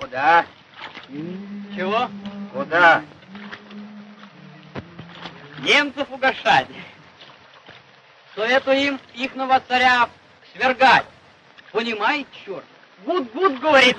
Куда? Чего? Куда? Немцев угощать. Советую им ихного царя свергать. Понимает, черт? Гуд-гуд, говорит.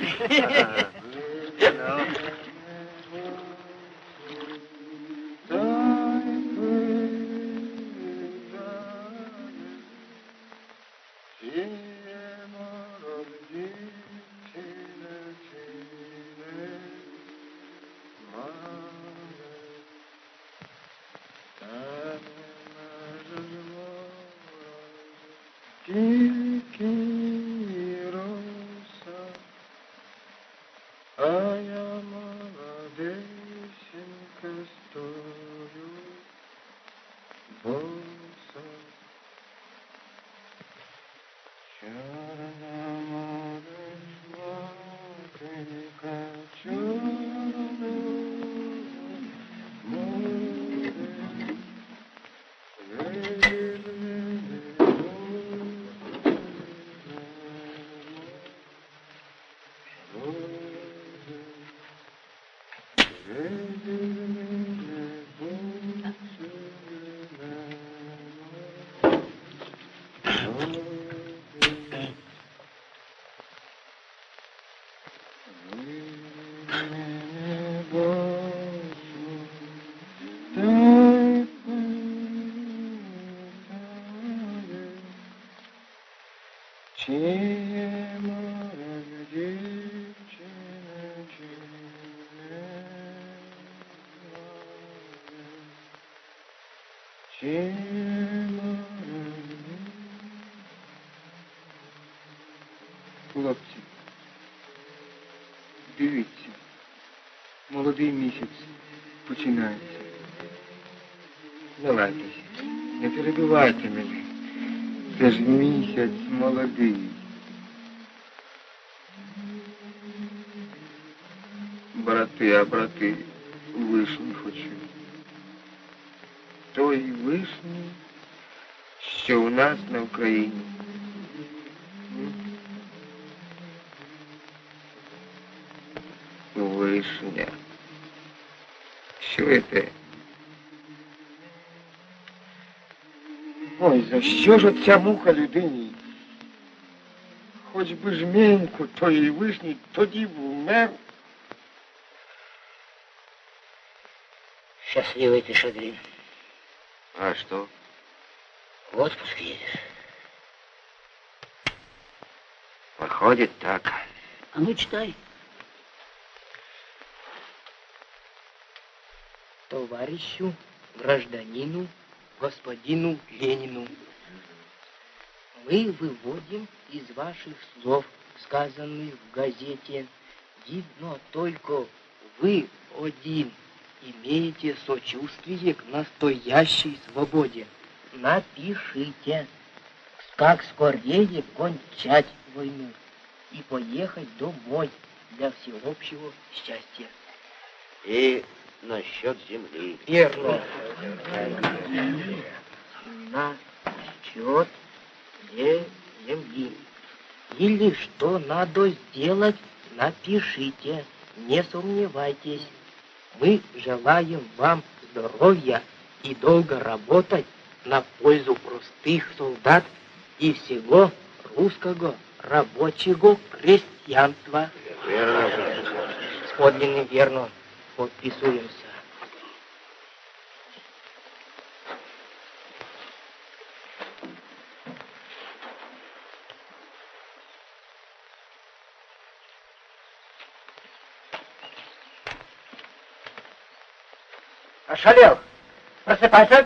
Хлопці, дивіться, молодий місяць починається. Не лайтеся, не перебивайте мене. Це ж місяць молодий. Брати, вишні хочу. Тої вишні, що у нас на Україні. Вишня. Чуєте? Ой, за що ж оця муха людині? Хоч би жменьку тої вишні, тоді б вмер. Счастливый ты, Шадрин. А что? В отпуск едешь. Выходит так. А ну, читай. Товарищу, гражданину, господину Ленину. Мы выводим из ваших слов, сказанных в газете, видно только вы один имеете сочувствие к настоящей свободе. Напишите, как скорее кончать войну и поехать домой для всеобщего счастья. И насчет земли. Верно. Насчет земли. Или что надо сделать, напишите. Не сомневайтесь. Мы желаем вам здоровья и долго работать на пользу простых солдат и всего русского рабочего крестьянства. Верно. С подлинным верно. Подписуемся. Ошалел! Просыпайся!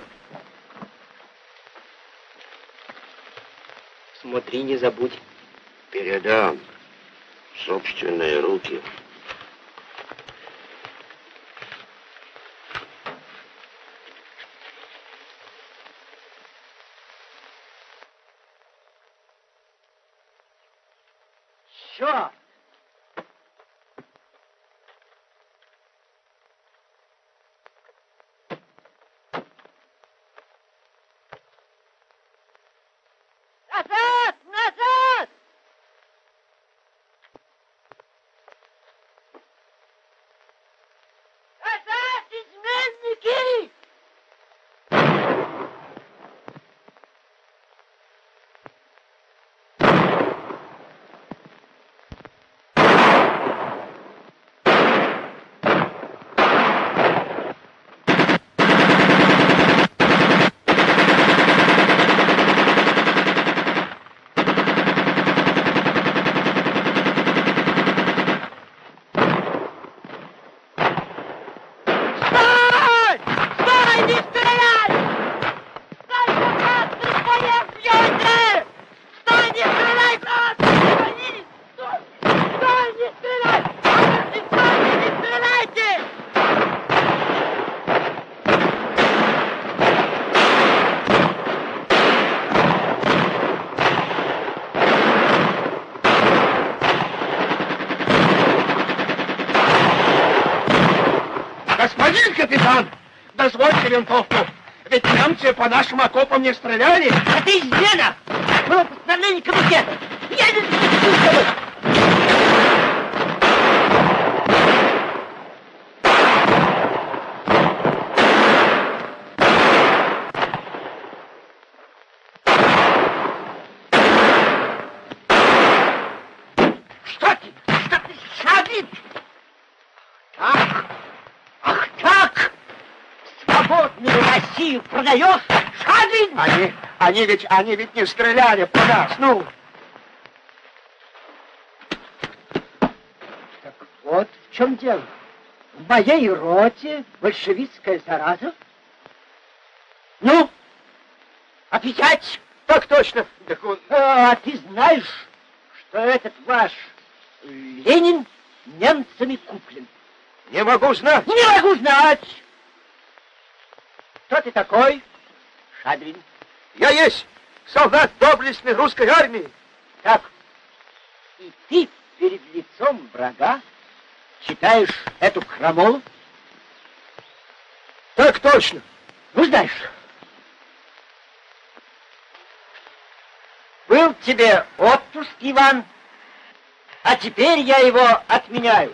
Смотри, не забудь. Передам в собственные руки. Черт! Назад! Назад! капитан, дозвольте винтовку. Ведь немцы по нашим окопам не стреляли. А ты измена! Было постановление комитета! Я не слушаю! Что ты? Шадрин? Ах! Ах так! Свободную Россию продаешь, Шадрин? Они ведь не стреляли по нас, ну. Так вот в чем дело. В моей роте большевистская зараза. Ну, отвечать. Так точно. Так он... А ты знаешь, что этот ваш Ленин немцами куплен? Не могу знать. Не могу знать. Кто ты такой, Шадрин? Я есть солдат доблестной русской армии. Так, и ты перед лицом врага читаешь эту крамолу? Так точно. Ну, знаешь, был тебе отпуск, Иван, а теперь я его отменяю.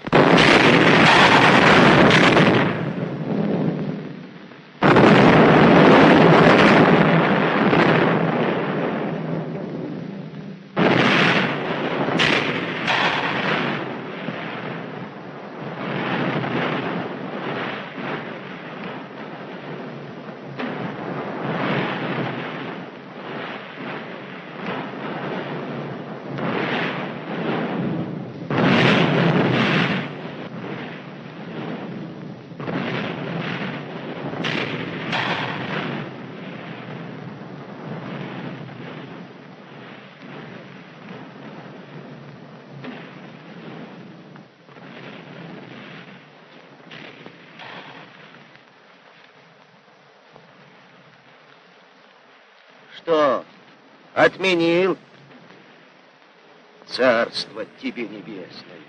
Что, отменил? Царство тебе небесное.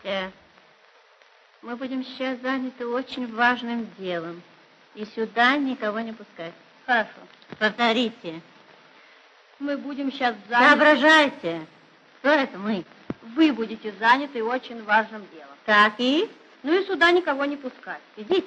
Смотрите, мы будем сейчас заняты очень важным делом. И сюда никого не пускать. Хорошо. Повторите. Мы будем сейчас заняты... Соображайте. Кто это мы? Вы будете заняты очень важным делом. Так и? Ну и сюда никого не пускать. Идите.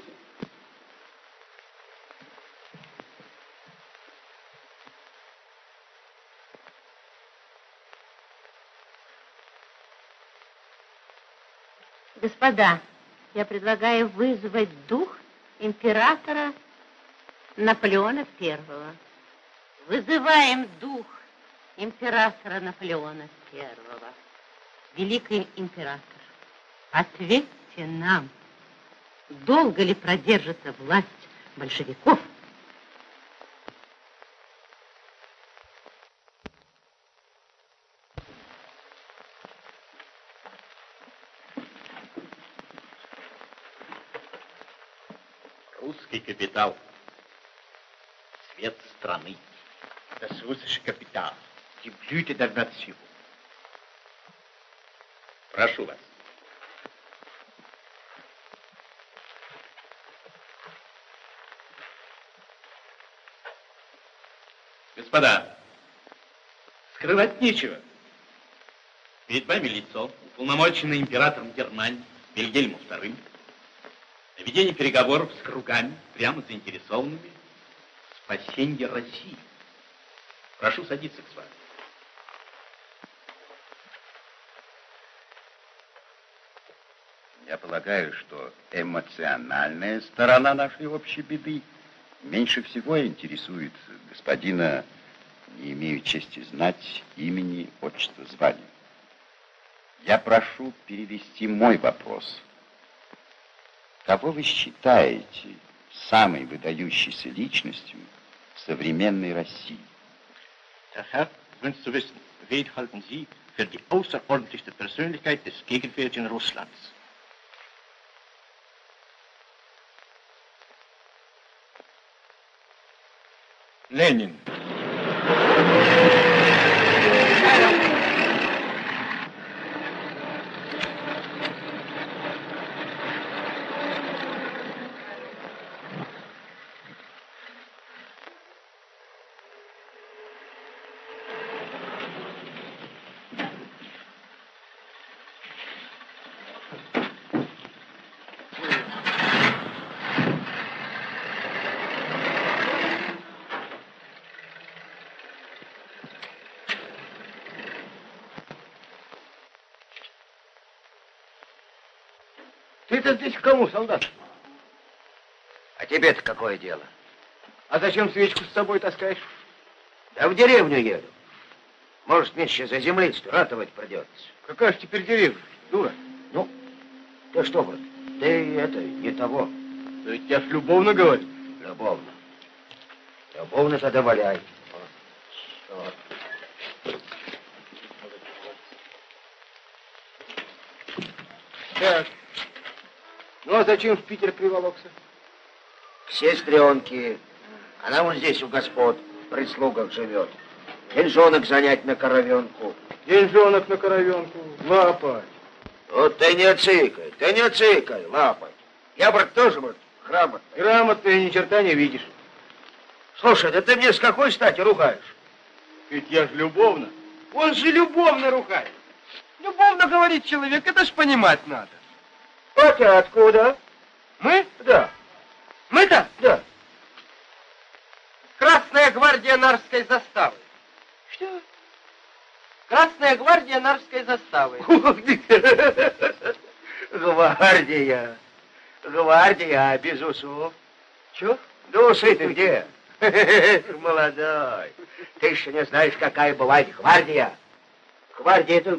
Господа, я предлагаю вызвать дух императора Наполеона I. Вызываем дух императора Наполеона I. Великий император, ответьте нам, долго ли продержится власть большевиков? Русский капитал. Цвет страны. Das russische Kapital. Die Blüte der Nation. Прошу вас. Господа, скрывать нечего. Перед вами лицо, уполномоченное императором Германии Вильгельмом II, на ведение переговоров с кругами, прямо заинтересованными в спасении России. Прошу садиться, господа. Я полагаю, что эмоциональная сторона нашей общей беды меньше всего интересует господина, не имею чести знать имени, отчества, звания. Я прошу перевести мой вопрос. Кого вы считаете самой выдающейся личностью в современной России? Der Herr wünscht zu wissen, wen halten Sie für die außerordentlichste Persönlichkeit des gegenwärtigen Russlands? Ленин. Ты-то здесь к кому, солдат? А тебе-то какое дело? А зачем свечку с собой таскаешь? Да в деревню еду. Может, мне еще за землицу ратовать придется. Какая ж теперь деревня, дура? Ну, ты что, брат, ты это, не того. Да ведь я ж любовно говорю. Любовно. Любовно тогда валяй. Так. Ну, а зачем в Питер приволокся? К сестренке. Она вот здесь у господ в прислугах живет. Деньжонок занять на коровенку. Деньжонок на коровенку. Лапать. Вот ты не цыкай, лапать. Я, брат, тоже, брат, грамотный. Грамотный, ни черта не видишь. Слушай, да ты мне с какой стати ругаешь? Ведь я ж любовно. Он же любовно ругает. Любовно говорит человек, это ж понимать надо. А ты откуда? Мы? Да. Мы-то? Да. Красная гвардия Нарвской заставы. Что? Красная гвардия Нарвской заставы. Гвардия. Гвардия, без усов. Чё? Да усы ты где? Молодой. Ты еще не знаешь, какая бывает гвардия. Гвардия это...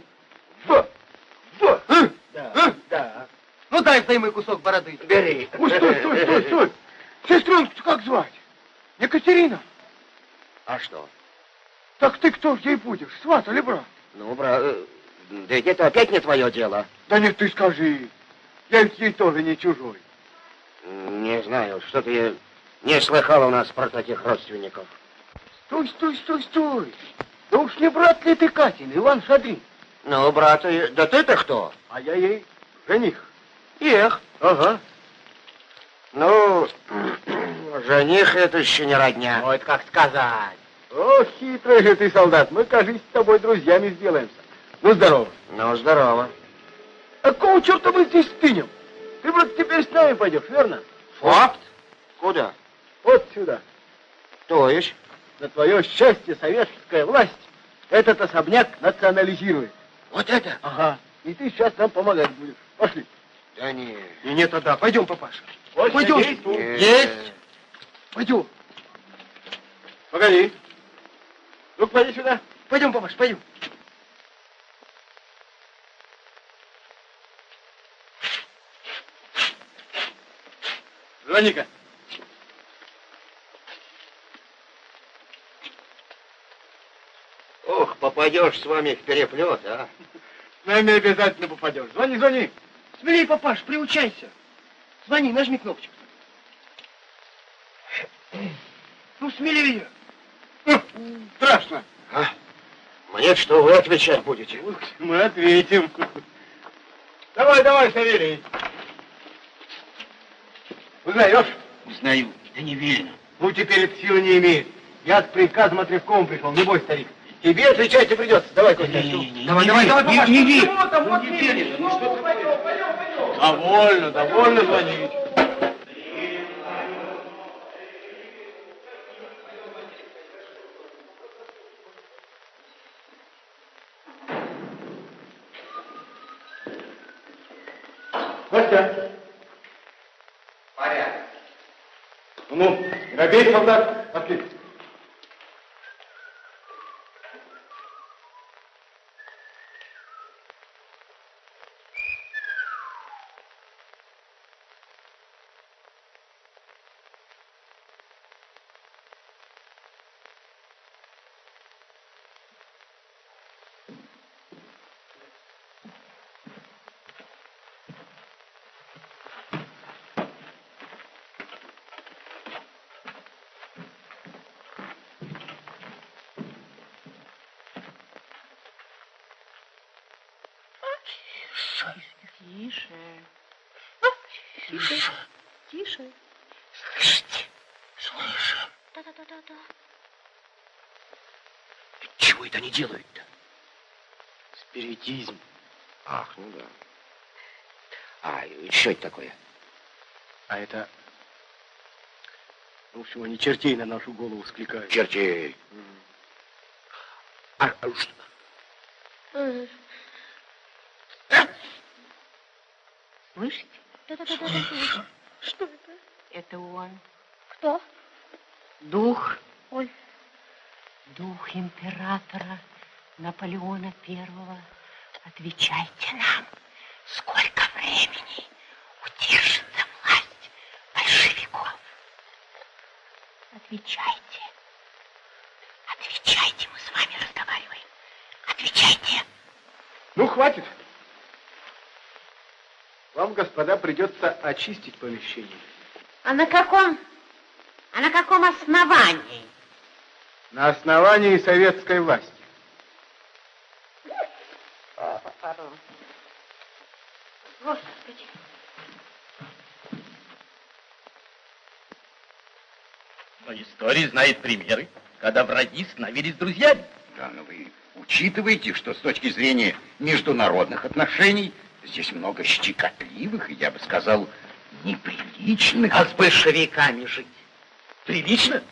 Да. Ну дай взаймы кусок бороды. Бери. Ой, стой. Сестренку как звать? Екатерина. А что? Так ты кто ж ей будешь, сват или брат? Ну, брат, да ведь это опять не твое дело. Да нет, ты скажи. Я ведь ей тоже не чужой. Не знаю, что-то я не слыхал у нас про таких родственников. Стой. Да уж не брат ли ты Катин, Иван Шадрин? Ну, брат, да ты-то кто? А я ей Жених? Эх. Ага. Ну, жених это еще не родня. Ну, это как сказать. О, хитрый же ты, солдат. Мы, кажись, с тобой друзьями сделаемся. Ну, здорово. Ну, здорово. А какого черта мы здесь стынем? Ты вроде теперь с нами пойдешь, верно? Факт? Куда? Вот сюда. То есть? На твое счастье советская власть этот особняк национализирует. Вот это? Ага. И ты сейчас нам помогать будешь. Пошли. Да не. И нет, да. Пойдем, папаша. Пойдем. Есть. Пойдем. Погоди. Ну, пойди сюда. Пойдем, папаша, пойдем. Звони-ка. Ох, попадешь с вами в переплет, а? С нами обязательно попадешь. Звони, звони. Смелей, папаш, приучайся. Звони, нажми кнопочку. Ну, смелее. Страшно. А? Мне что, вы отвечать будете? Мы ответим. Давай, давай, Савелий. Узнаешь? Узнаю. Да не велено. Ну, теперь это силы не имеет. Я с приказом от ревкома пришел. Не бойся, старик. Тебе отвечать не придется. Давай, Костя. Давай, давай, давай, не верь. Довольно, довольно звонить. Костя. Порядок. Ну, не робей, солдат. Пошли. Тише. Тише. Тише. Слышите? Слышим. Да-да-да-да-да. Чего это они делают-то? Спиритизм. Ах, ну да. А, что это такое? А это... В общем, они чертей на нашу голову скликают. Чертей. А что? Слышите? Да-да-да-да. Что это? Это он. Кто? Дух. Ой. Дух императора Наполеона Первого. Отвечайте нам, сколько времени удержится власть большевиков? Отвечайте. Отвечайте, мы с вами разговариваем. Отвечайте. Ну, хватит. Вам, господа, придется очистить помещение. А на каком основании? На основании советской власти. Господи. Но история знает примеры, когда враги становились друзьями. Да, но вы учитываете, что с точки зрения международных отношений здесь много щекотливых и, я бы сказал, неприличных. А с большевиками жить прилично?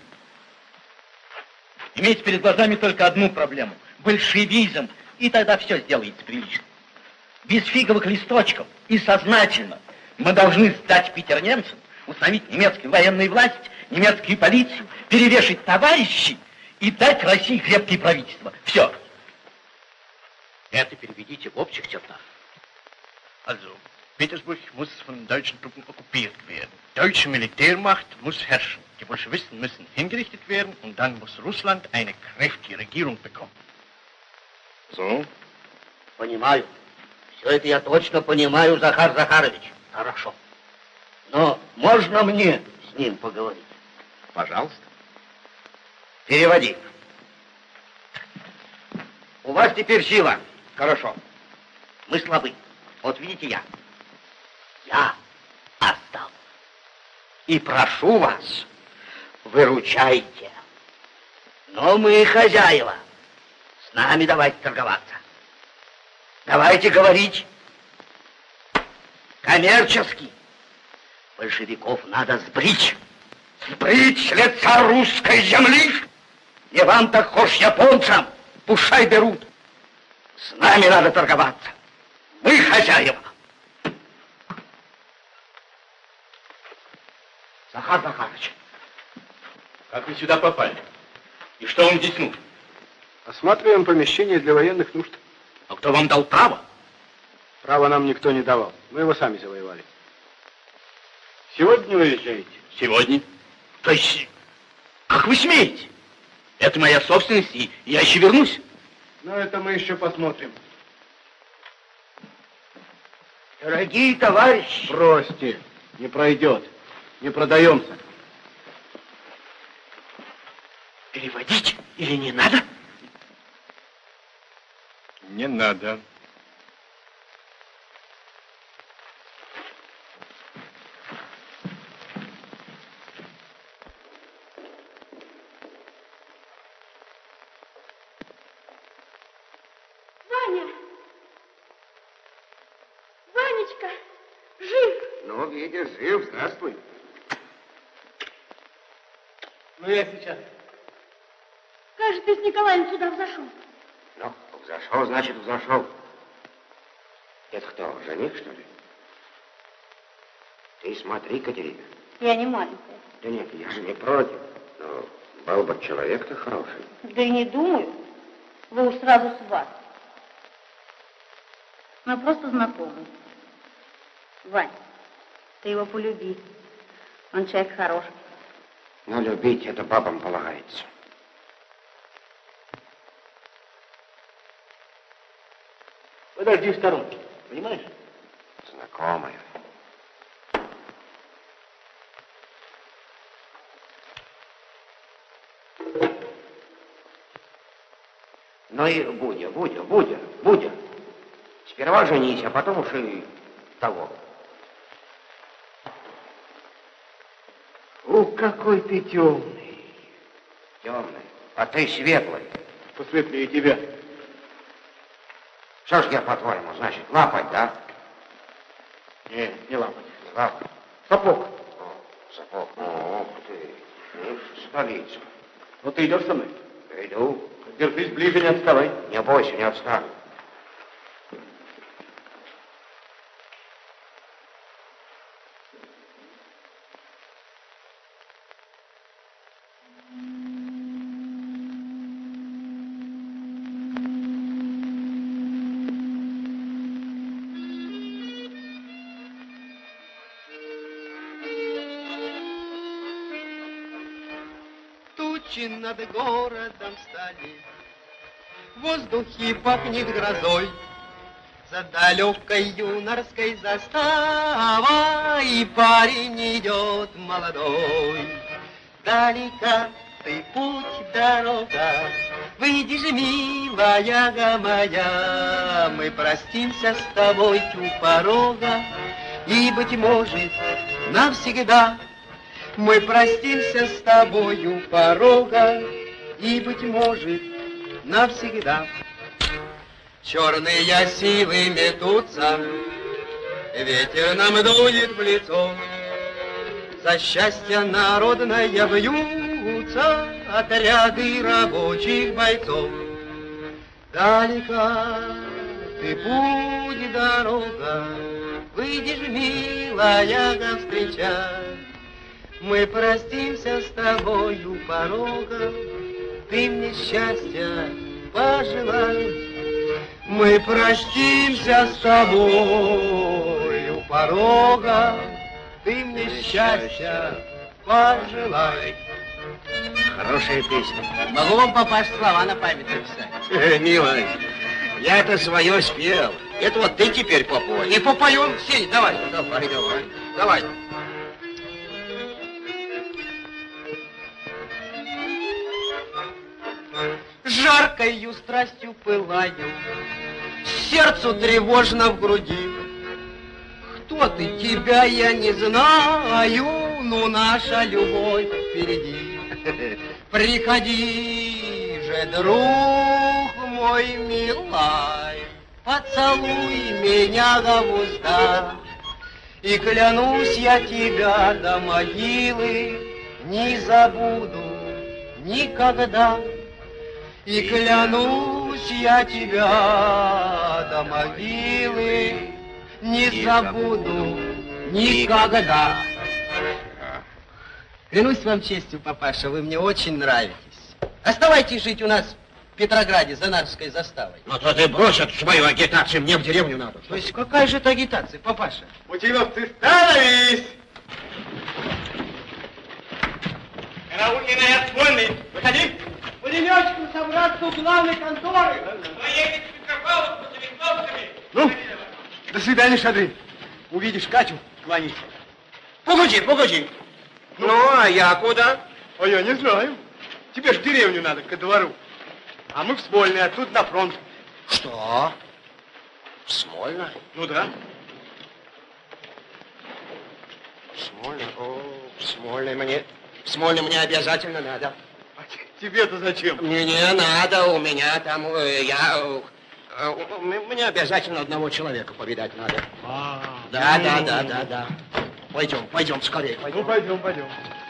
Иметь перед глазами только одну проблему – большевизм, и тогда все сделается прилично. Без фиговых листочков и сознательно мы должны сдать Питер немцам, установить немецкую военную власть, немецкую полицию, перевешать товарищей и дать России крепкие правительства. Все. Это переведите в общих чертах. Also, Petersburg muss von deutschen Truppen okkupiert werden. Deutsche Militärmacht muss herrschen. Die Bolschewisten müssen hingerichtet werden und dann muss Russland eine kräftige Regierung bekommen. So? Понимаю. Все это я точно понимаю, Захар Захарович. Хорошо. Но можно мне с ним поговорить? Пожалуйста. Переводи. У вас теперь сила. Хорошо. Мы слабы. Вот видите я. И прошу вас, выручайте. Но мы хозяева. С нами давайте торговаться. Давайте говорить коммерчески. Большевиков надо сбрить. Сбрить с лица русской земли. Не вам так хошь японцам. Пушай берут. С нами надо торговаться. Мы хозяева. Захар Захарович. Как вы сюда попали? И что вам здесь нужно? Осматриваем помещение для военных нужд. А кто вам дал право? Право нам никто не давал. Мы его сами завоевали. Сегодня уезжаете? Сегодня. То есть, как вы смеете? Это моя собственность, и я еще вернусь. Но это мы еще посмотрим. Дорогие товарищи! Бросьте, не пройдет. Не продаемся. Переводить или не надо? Не надо. Ваня! Ванечка! Жив! Ну, видишь, жив, здравствуй. Ну, я сейчас. Кажется, ты с Николаем сюда взошел. Ну, взошел, значит, взошел. Это кто, жених, что ли? Ты смотри, Катерина. Я не маленькая. Да нет, я же не против. Но был бы человек-то хороший. Да и не думаю. Вы уж сразу сват. Мы просто знакомы. Вань, ты его полюби. Он человек хороший. Но любить это бабам полагается. Подожди в сторонке, понимаешь? Знакомая. Ну и Будя. Сперва женись, а потом уж и того. Ух, какой ты темный. Темный, а ты светлый. Посветлее тебя. Что ж я, по-твоему, значит, лапать, да? Не лапать. Не лапать. Сапог. О, сапог. О, ух ты. Столица. Ну, ты идешь со мной? Иду. Держись ближе, не отставай. Не бойся, не отстану. Тучи над городом стали, в воздухе пахнет грозой. За далекой юнорской заставой парень идет молодой. Далека ты путь, дорога, выйди же, милая моя, мы простимся с тобой у порога, и, быть может, навсегда. Мы простимся с тобою порога, и, быть может, навсегда. Черные силы метутся, ветер нам дует в лицо. За счастье народное бьются отряды рабочих бойцов. Далека ты путь, дорога, выйдешь, милая, встречать. Мы простимся с тобою порога, ты мне счастья пожелай. Мы простимся с тобою порога, ты мне счастья пожелай. Хорошая песня. Могу вам попасть слова на память написать. Милая, я-то свое спел. Это вот ты теперь попой. И попоем, Сень, давай. Давай. Жаркою страстью пылаю, сердцу тревожно в груди. Кто ты, тебя я не знаю, ну наша любовь впереди. Приходи же, друг мой милый, поцелуй меня до уста, и клянусь я тебя до могилы не забуду никогда. И клянусь я тебя до могилы не забуду никогда. Клянусь вам честью, папаша, вы мне очень нравитесь. Оставайтесь жить у нас в Петрограде за Нарвской заставой. Ну то ты брось эту свою агитацию, мне в деревню надо. То есть какая же это агитация, папаша? Путиловцы, становись! Караульный отвольный, выходи! Пулеметчикам собраться у главной конторы. Поедет в Петропавловск с винтовками. Ну, до свидания, Шадрин. Увидишь Катю, кланяйся. Погоди, погоди. Ну, а я куда? А я не знаю. Тебе ж в деревню надо, ко двору. А мы в Смольный, оттуда на фронт. Что? В Смольный? Ну да. Смольный? О, в Смольный мне обязательно надо. А тебе-то зачем? Мне не надо, у меня там, мне обязательно одного человека повидать надо. Да. Пойдем скорее. Ну, пойдем.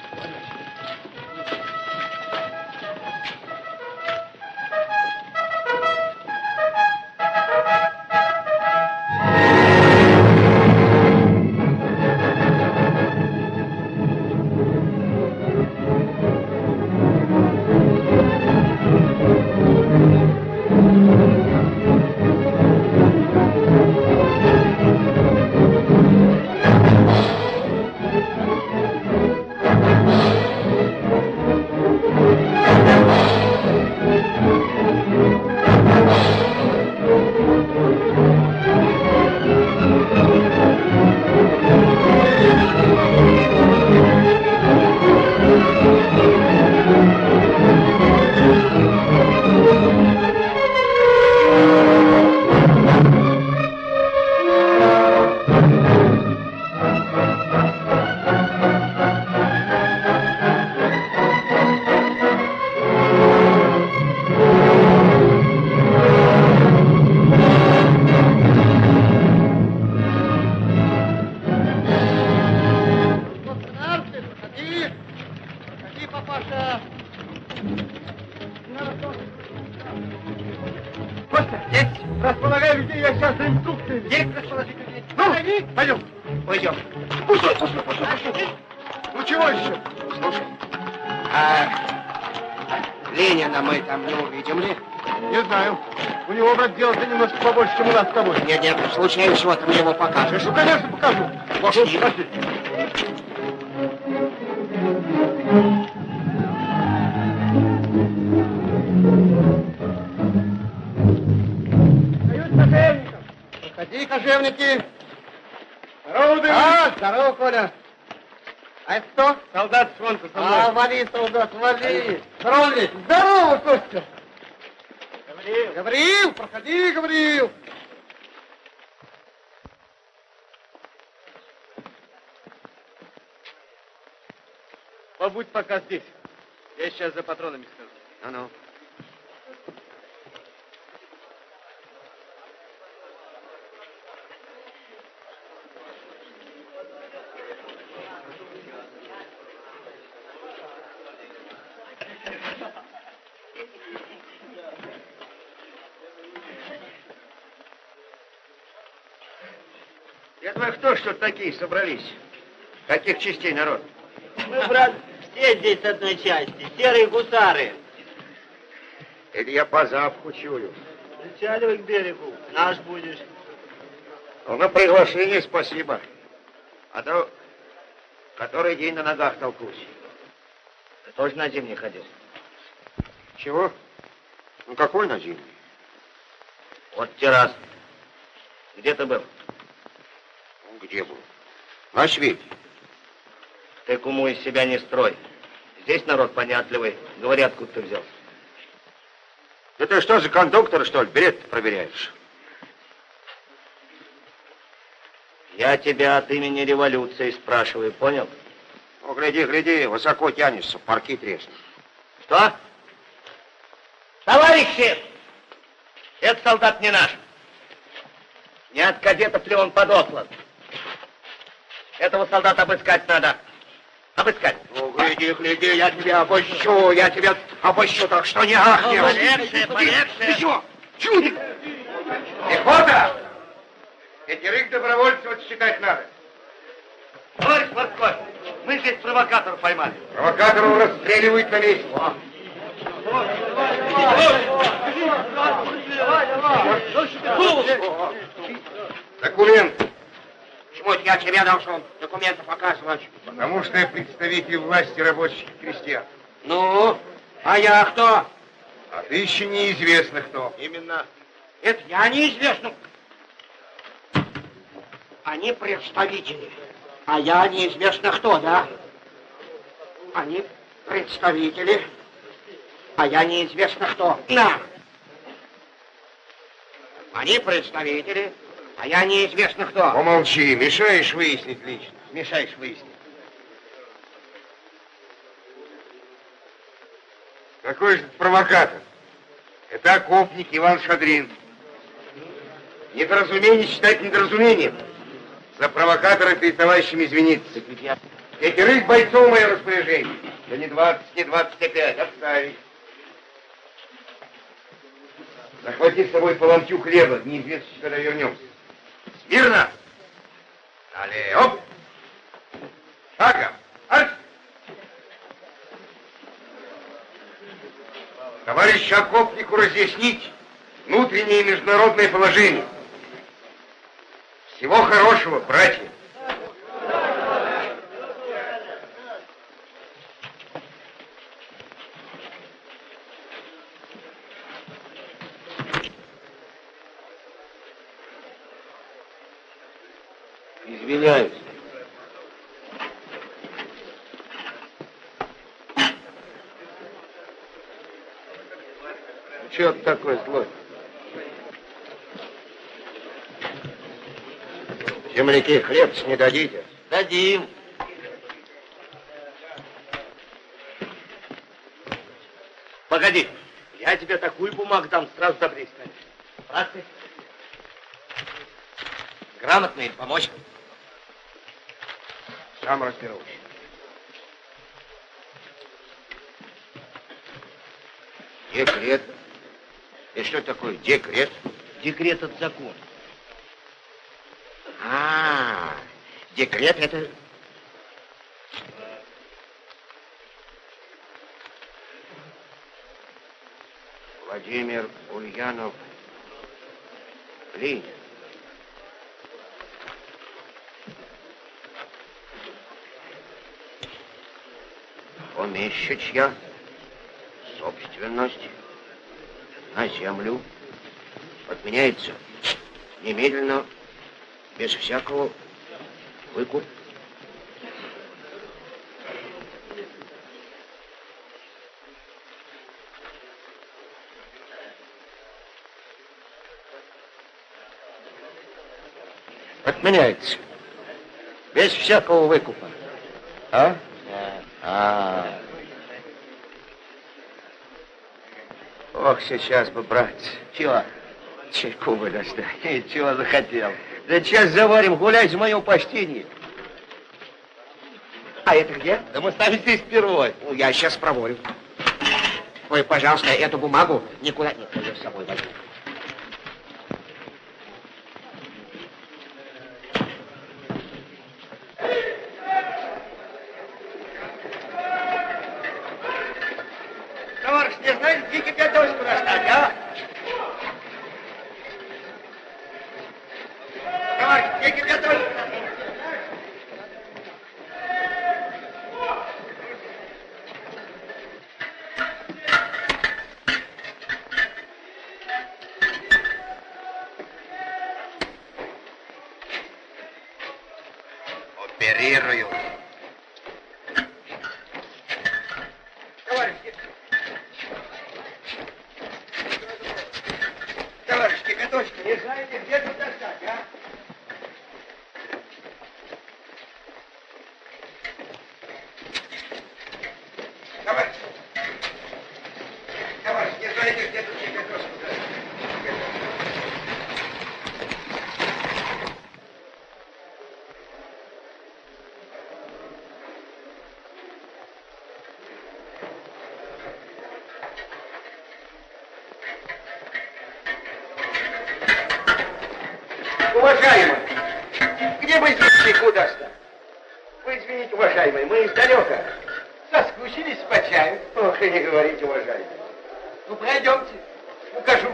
Располагай людей, я сейчас за инструкциями. Есть расположить людей. Ну, пойдем. Пойдем. Пустой. Ну, чего еще? Слушай, а Ленина мы там не увидим ли? Не знаю. У него, брат, дело-то немножко побольше, чем у нас с тобой. Нет, в случае чего ты мне его покажешь. Ну, конечно, покажу. Пошли. Проходи, кожевники. Здорово, Дым. Здорово, Коля. А это кто? Солдат с фронта со мной. Вали, солдат, вали. Здорово ли? Здорово, Костя. Гавриил, проходи, Гавриил. Побудь пока здесь. Я сейчас за патронами схожу. Ну. Я думаю, кто что такие собрались? Каких частей народ? Мы, брат, все здесь с одной части. Серые гусары. Это я по запаху чую. Причаливай к берегу. Наш будешь. Ну, на приглашение спасибо. А то который день на ногах толкусь. Ты тоже на зимний ходил? Чего? Ну, какой на зимний? Вот террас. Где ты был? Где был? На свете. Ты, куму, из себя не строй. Здесь народ понятливый. Говори, откуда ты взялся. Да ты что, за кондуктор, что ли? Билет проверяешь? Я тебя от имени революции спрашиваю, понял? Ну, гляди, гляди, высоко тянешься, парки треснут. Что? Товарищи! Этот солдат не наш. Не от кадетов ли он подослан? Этого солдата обыскать надо. Обыскать. Ну, гляди, гляди, я тебя обыщу, так что не ахни. Полегче. Ты чего? Чудик! Пехота! Пятерых добровольцев отсчитать надо. Товарищ морской, мы здесь провокатора поймали. Провокаторов расстреливают на месте. Документ. Почему я тебе должен документы показывать? Потому что я представитель власти рабочих и крестьян. Ну, а я кто? А ты еще неизвестно кто. Именно. Это я неизвестно. Они представители, а я неизвестно кто, да? Они представители, а я неизвестно кто. Да. Они представители, а я неизвестно кто. Помолчи, мешаешь выяснить лично. Мешаешь выяснить. Какой же провокатор? Это окопник Иван Шадрин. Недоразумение считать недоразумением. За провокатора перед товарищами извиниться. Пятерых бойцов в мое распоряжение. Да не 20, не 25, отставить. Захвати с собой по ломтю хлеба, неизвестно, когда вернемся. Смирно! Далее, оп! Шагом! Арс! Товарищу окопнику разъяснить внутреннее и международное положение. Всего хорошего, братья. Извиняюсь. Чего ты такой злой? Земляки, хлеб не дадите? Дадим. Погоди, я тебе такую бумагу дам, сразу добрей станешь. Правда? Грамотно им помочь? Сам разберусь. Декрет. И что такое декрет? Декрет от закона. Декрет это... Владимир Ульянов, Ленин. Помещичья собственность на землю отменяется немедленно, без всякого выкупа. Отменяется. Без всякого выкупа. А? Ох, сейчас бы, брать. Чего? Чайку бы достать. Чего захотел? Да сейчас заварим, гулять в моем почтении. А это где? Да мы с тобой здесь впервые. Ну, я сейчас проворю. Ой, пожалуйста, эту бумагу никуда не ее с собой возьму. Товарищ, не знаете, где кипяточку достать, а? Товарищ, где кипяточку? Оперирую. Товарищ, кипяточку, не знаете, где тут достать, а? Уважаемый, где мы здесь и куда-то? Вы извините, уважаемый, мы издалека. Соскучились по чаю. Ох, и не говорите, уважаемый. Ну, пройдемте, укажу.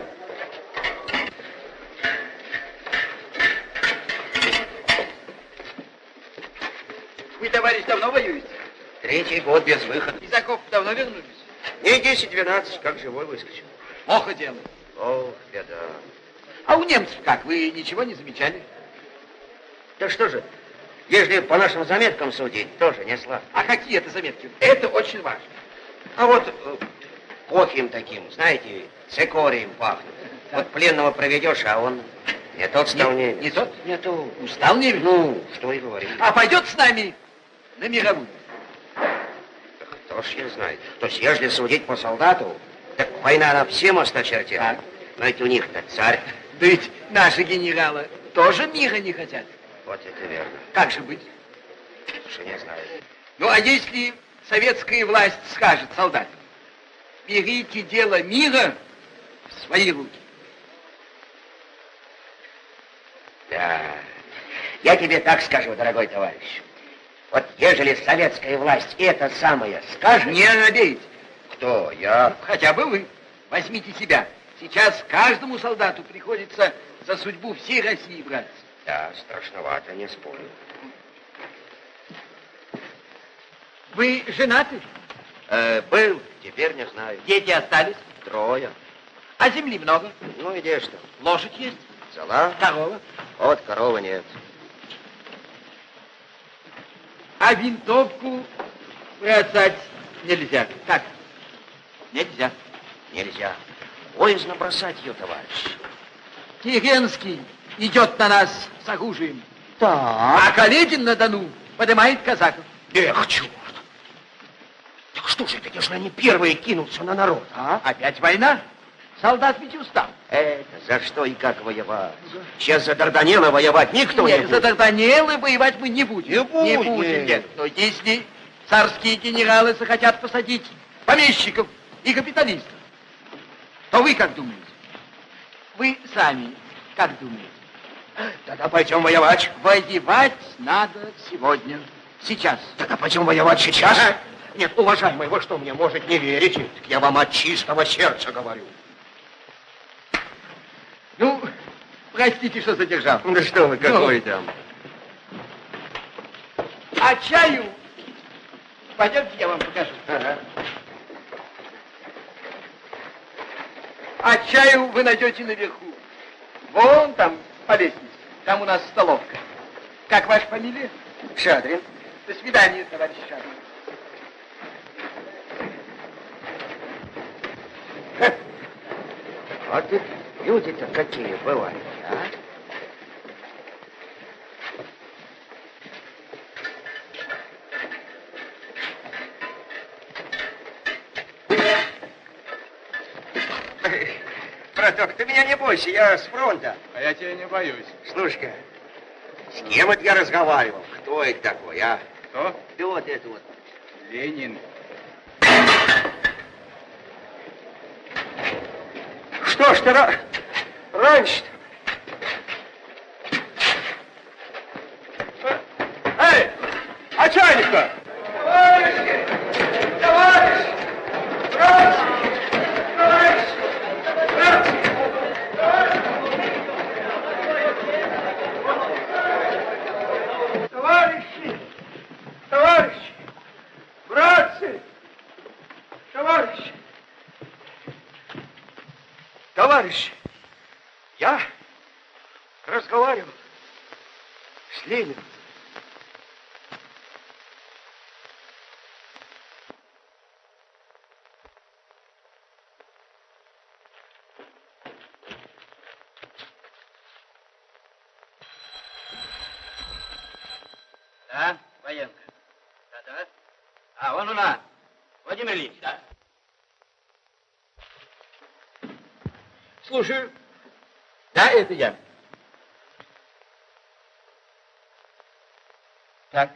Вы, товарищ, давно воюете? 3-й год без выхода. Из окопов давно вернулись? Дней 10-12, как живой выскочил. Плохо дело. Ох, беда. А у немцев как? Вы ничего не замечали? Да что же, если по нашим заметкам судить, тоже не слабо. А какие это заметки? Это очень важно. А вот плохим таким, знаете, цикорием пахнет. Вот пленного проведешь, а он не тот стал немец. Не тот? Не тот. Устал немец? Ну, что и говорить. А пойдет с нами на мировую? Кто ж не знает. То есть, если судить по солдату, так война она всем осточертела. Но ведь у них-то царь. Да ведь наши генералы тоже мира не хотят. Вот это верно. Как же быть? Что не знаю. Ну, а если советская власть скажет солдатам, берите дело мира в свои руки? Да. Я тебе так скажу, дорогой товарищ. Вот ежели советская власть это самое скажет... Не робейте. Кто? Я? Хотя бы вы. Возьмите себя. Сейчас каждому солдату приходится за судьбу всей России браться. Да, страшновато, не спорю. Вы женаты? Был, теперь не знаю. Дети остались? 3. А земли много? Ну, и где что? Лошадь есть? Цела? Корова? Вот коровы нет. А винтовку бросать нельзя. Как? Нельзя. Нельзя. Боязно бросать ее, товарищ. Керенский идет на нас с оружием. Так. А Каледин на Дону поднимает казаков. Эх, черт. Так что же это, если они первые кинутся на народ, а? Опять война? Солдат ведь устал. Это за что и как воевать? Сейчас за Дарданеллы воевать никто не будет. За Дарданеллы воевать мы не будем. Не будем. Не будем, нет. Но если царские генералы захотят посадить помещиков и капиталистов, то вы как думаете? Вы сами как думаете? Тогда пойдем воевать. Воевать надо сегодня, сейчас. Тогда пойдем воевать сейчас? Нет, уважаемый, вы что, мне, может, не верите? Так я вам от чистого сердца говорю. Ну, простите, что задержал. Да что вы, какой там? А чаю? Пойдемте, я вам покажу. Ага. А чаю вы найдете наверху. Вон там, по лестнице. Там у нас столовка. Как ваша фамилия? Шадрин. До свидания, товарищ Шадрин. А тут люди-то какие бывают, а? Браток, ты меня не бойся, я с фронта. А я тебя не боюсь. Слушай-ка, с кем это я разговаривал? Кто это такой, а? Кто? Да вот это вот. Ленин. Что ж ты раньше-то? Эй, начальник-то! Товарищи! Товарищ! Братцы! Товарищ! Братцы! Товарищи! Товарищи! Братцы! Товарищи! Товарищи! Я разговаривал с Лениным. Да, военная. Да-да. А, вон она. Владимир Ильич, да? Слушаю. Да, это я. Так.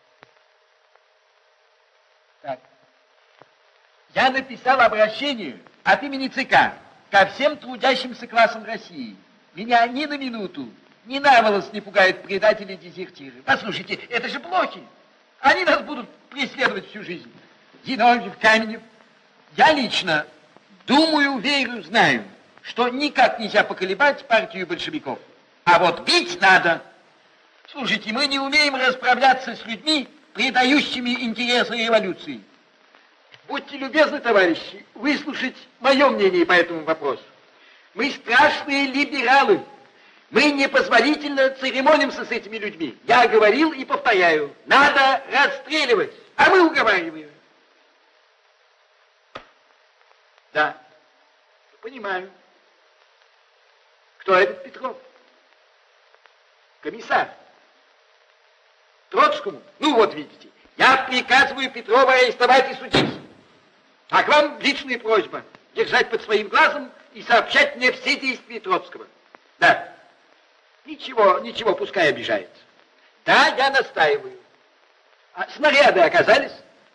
Так. Я написал обращение от имени ЦК ко всем трудящимся классам России. Меня ни на минуту ни на волос не пугают предатели и дезертиры. Послушайте, это же блохи. Они нас будут преследовать всю жизнь. Зиновьев, Каменев. Я лично думаю, верю, знаю, что никак нельзя поколебать партию большевиков. А вот бить надо. Слушайте, мы не умеем расправляться с людьми, предающими интересы революции. Будьте любезны, товарищи, выслушать мое мнение по этому вопросу. Мы страшные либералы. Мы непозволительно церемонимся с этими людьми. Я говорил и повторяю, надо расстреливать, а мы уговариваем. Да, понимаю. Кто этот Петров? Комиссар. Троцкому? Ну вот видите, я приказываю Петрова арестовать и судить. А к вам личная просьба держать под своим глазом и сообщать мне все действия Троцкого. Да. Ничего, пускай обижается. Да, я настаиваю. А снаряды оказались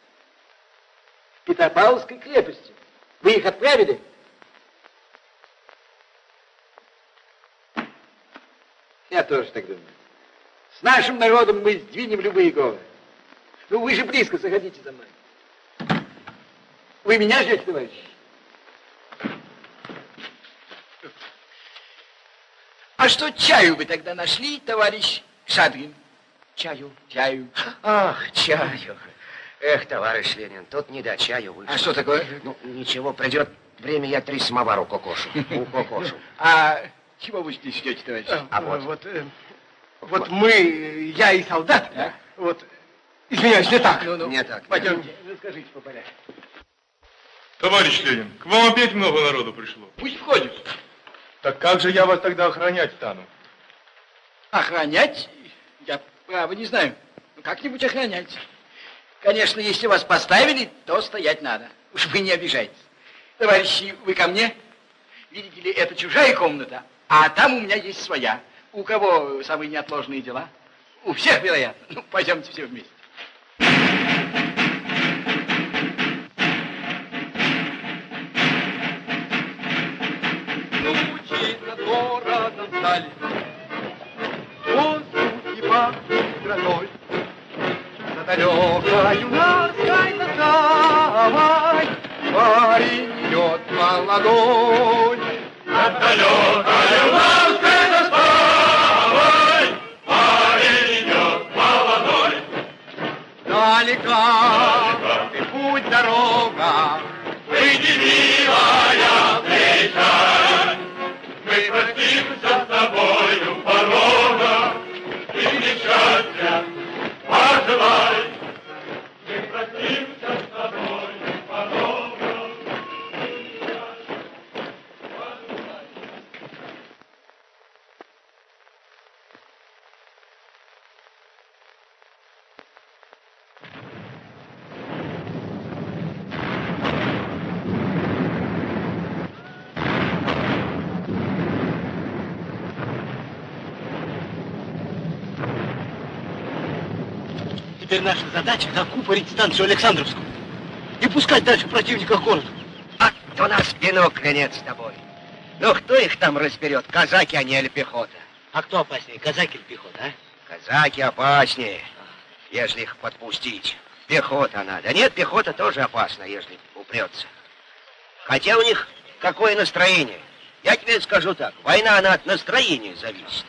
в Петропавловской крепости. Вы их отправили? Я тоже так думаю. С нашим народом мы сдвинем любые горы. Ну, вы же близко, заходите за мной. Вы меня ждете, товарищ? А что чаю вы тогда нашли, товарищ Шадрин? Чаю. Ах, чаю. Эх, товарищ Ленин, тут не до чаю вышло. А что такое? Ну, ничего, придет время, я 3 самовара укокошу. А чего вы здесь ждете, товарищ? А вот. Вот мы, я и солдат, да? Вот, извиняюсь, не так. Не так. Пойдемте, расскажите по порядку. Товарищ Ленин, к вам опять много народу пришло. Пусть входит. Так как же я вас тогда охранять стану? Охранять? Я, право, не знаю. Ну, как-нибудь охранять. Конечно, если вас поставили, то стоять надо. Уж вы не обижайтесь. Товарищи, вы ко мне? Видите ли, это чужая комната, а там у меня есть своя. У кого самые неотложные дела? У всех, вероятно. Ну, пойдемте все вместе. Звучит над городом стали, воздух и пахнет грозой. За далекой юнарской заставой парень идет молодой. Над далекой юнарской заставой парень идет молодой. Далека ты путь, дорога, выйди, милая, встречай. Мы простимся с тобою порога, и мне счастья пожелай. Мы простимся с тобою порога, и мне счастья пожелай. Теперь наша задача закупорить станцию Александровскую и пускать дальше противника к городу. А то нас пинок конец с тобой. Ну, кто их там разберет, казаки они или пехота? А кто опаснее, казаки или пехота, а? Казаки опаснее, если их подпустить. Пехота надо. Нет, пехота тоже опасна, если упрется. Хотя у них какое настроение. Я тебе скажу так, война, она от настроения зависит.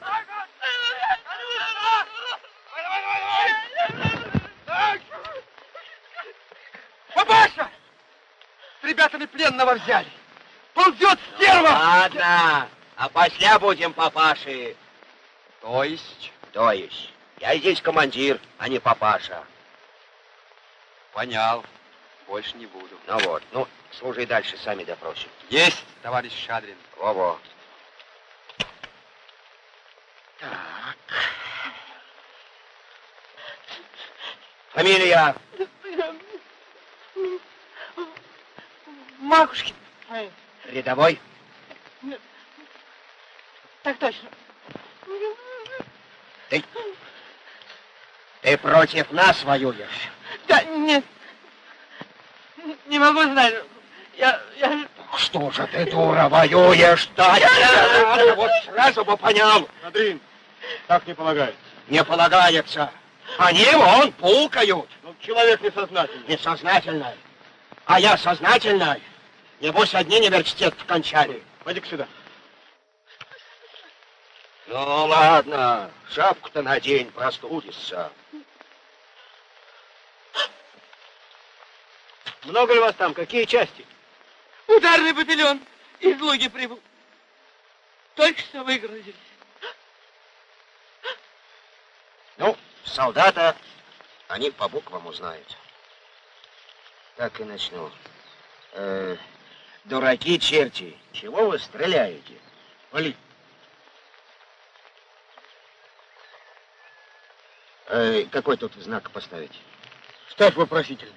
Папаша! С ребятами пленного взяли. Ползет стерва! Ладно, а после будем папаши. То есть? То есть. Я здесь командир, а не папаша. Понял. Больше не буду. Ну вот, ну, служи дальше, сами допросим. Есть, товарищ Шадрин. Во-во. Так. Фамилия? Макушкин. Рядовой? Так точно. Ты против нас воюешь? Да, нет. Не могу знать. Я... Что же ты, дура, воюешь? Да, вот сразу бы понял. Шадрин, Так не полагается. Не полагается. Они вон пукают. Ну, человек несознательный. Несознательный. А я сознательный. Небось, одни университет кончали. Пойди-ка сюда. Ну, ладно. Шапку-то надень, простудишься. Много ли вас там? Какие части? Ударный батальон из Луги прибыл. Только что выгрузились. Ну, солдата они по буквам узнают. Так и начну. Дураки черти, чего вы стреляете? Вали. Какой тут знак поставить? Ставь вопросительный.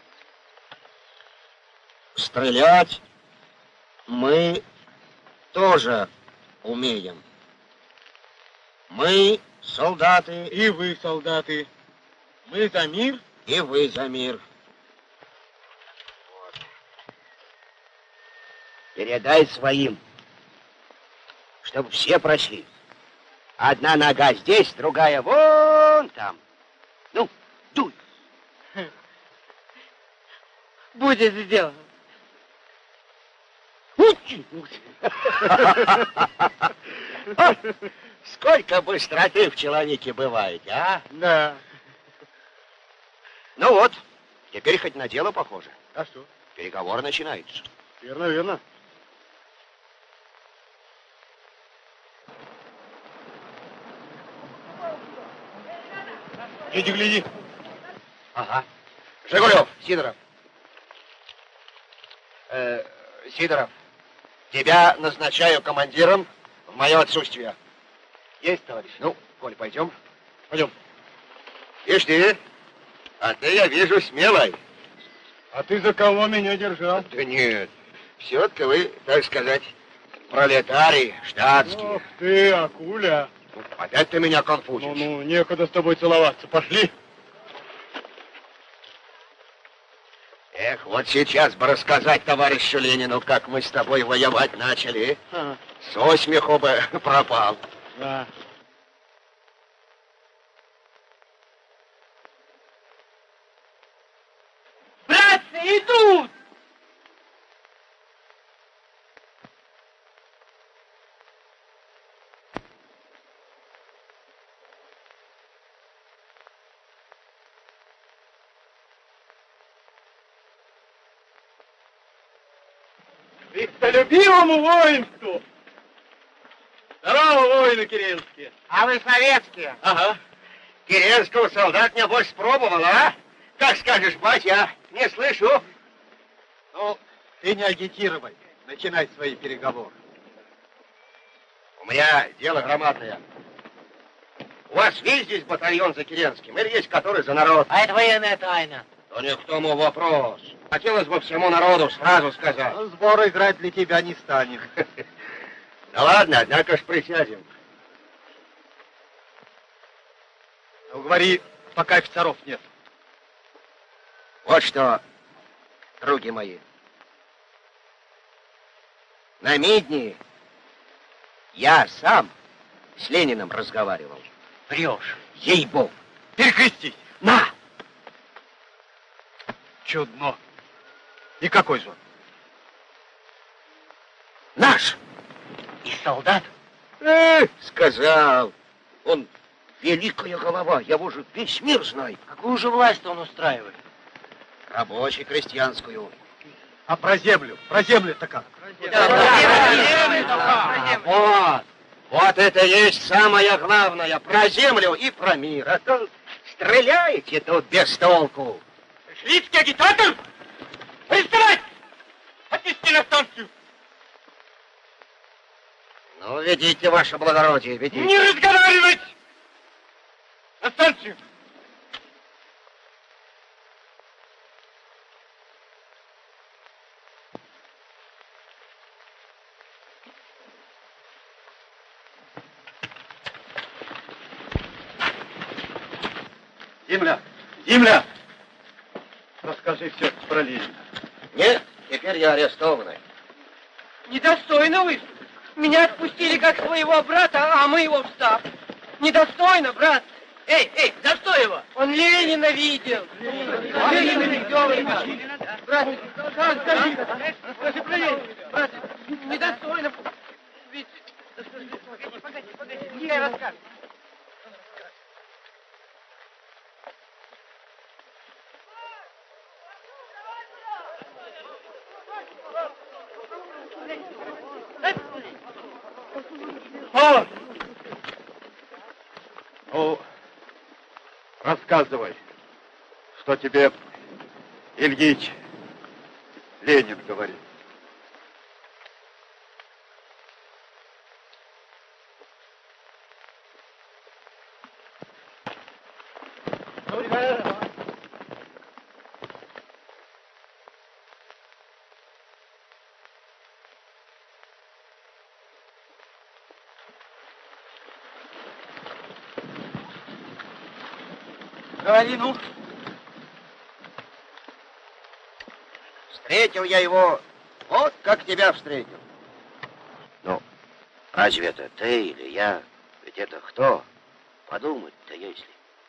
Стрелять мы тоже умеем. Мы солдаты. И вы солдаты. Мы за мир. И вы за мир. Вот. Передай своим, чтобы все прошли. Одна нога здесь, другая вон там. Ну, дуй. Будет сделано. Сколько быстроты в человеке бывает, а? Да. Ну вот, теперь хоть на дело похоже. А что? Переговоры начинаются. Верно, верно. Иди, гляди. Ага. Жигулев, Сидоров. Сидоров, тебя назначаю командиром в мое отсутствие. Есть, товарищ. Ну, Коль, пойдем. Пойдем. Ишь ты, а ты, я вижу, смелый. А ты за кого меня держал? Да нет, все-таки вы, так сказать, пролетарий, штатский. Ох ты, акуля. Опять ты меня конфузишь. Ну, некогда с тобой целоваться. Пошли. Эх, вот сейчас бы рассказать товарищу Ленину, как мы с тобой воевать начали. Со смеху бы пропал. Да. Братцы, идут! Христолюбивому воинству! Здорово, воины киренские! А вы советские? Ага. Киренского солдат, небось, спробовал, а? Как скажешь, батя, не слышу. Ну, ты не агитируй. Начинай свои переговоры. У меня дело громадное. У вас весь здесь батальон за Киренским, или есть который за народ? А это военная тайна. То не к тому вопрос. Хотелось бы всему народу сразу сказать. Ну, сборы играть для тебя не станем. Да ладно, однако ж присядем. Ну, говори, пока офицеров нет. Вот что, други мои. На Медне я сам с Лениным разговаривал. Врешь. Ей-богу. Перекрестись. На! Чудно. И какой же он? Наш! И солдат? Сказал. Он великая голова, я его же весь мир знаю. Какую же власть он устраивает? Рабочую, крестьянскую. А про землю? Про землю-то как? Вот. Вот это есть самое главное. Про землю и про мир. А то стреляете тут без толку. Шведский агитатор! Арестовать! Отнести на станцию! Ну, ведите, ваше благородие, ведите. Не разговаривать! На станцию! Земля! Земля! Расскажи все про Ленина. Нет, теперь я арестованный. Недостойно вы. Меня отпустили как своего брата, а мы его в штаб. Недостойно, брат. Эй, за что его? Он Ленина видел. Ленина видел. Брат, брат, недостойно. Ведь... Погоди. Я расскажу. О! Ну, рассказывай, что тебе Ильич Ленин говорит. Говори, ну. Встретил я его вот как тебя встретил. Ну, разве это ты или я? Ведь это кто? Подумать-то если.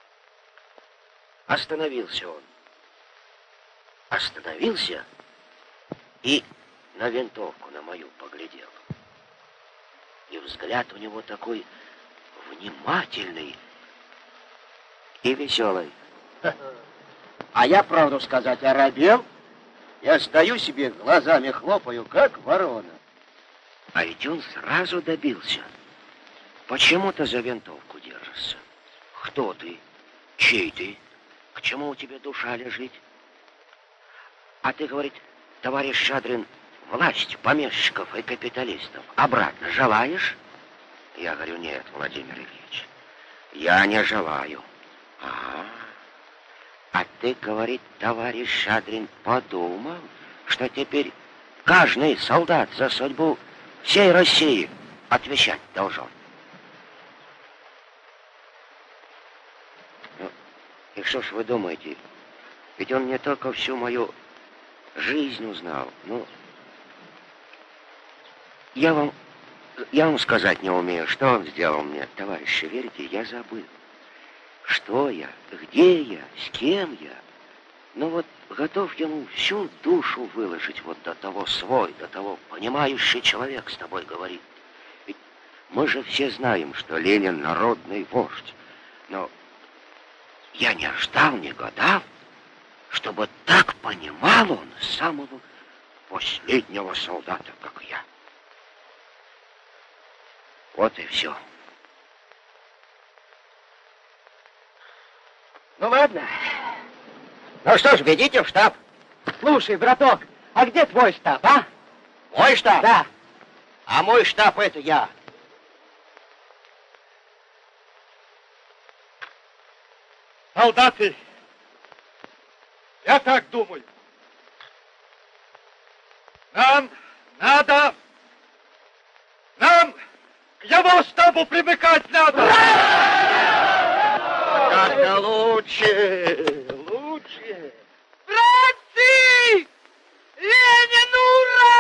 Остановился он. Остановился и на винтовку на мою поглядел. И взгляд у него такой внимательный и веселый. А я, правду сказать, оробел. Я стою себе, глазами хлопаю, как ворона. А ведь он сразу добился. Почему ты за винтовку держишься? Кто ты? Чей ты? К чему у тебя душа лежит? А ты, говорит, товарищ Шадрин, власть помещиков и капиталистов обратно желаешь? Я говорю, нет, Владимир Ильич, я не желаю. А ты, говорит, товарищ Шадрин, подумал, что теперь каждый солдат за судьбу всей России отвечать должен. Ну, и что ж вы думаете, ведь он не только всю мою жизнь узнал, ну, я вам сказать не умею, что он сделал мне, товарищи, верите, я забыл. Что я, где я, с кем я. Но вот готов ему всю душу выложить, вот до того свой, до того понимающий человек с тобой говорит. Ведь мы же все знаем, что Ленин народный вождь. Но я не ждал, не гадал, чтобы так понимал он самого последнего солдата, как я. Вот и все. Ну ладно. Ну что ж, ведите в штаб. Слушай, браток, а где твой штаб, а? Мой штаб? Да. А мой штаб это я. Солдаты, я так думаю. Нам к его штабу примыкать надо. Как-то лучше. Братцы! Ленин, ура!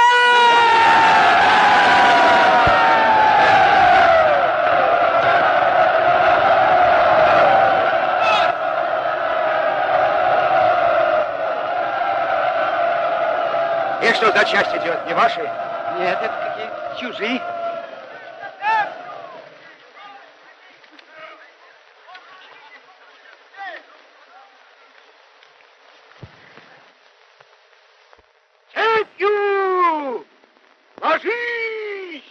И что за часть идет, не ваши? Нет, это какие-то чужие. Цепью! Ложись!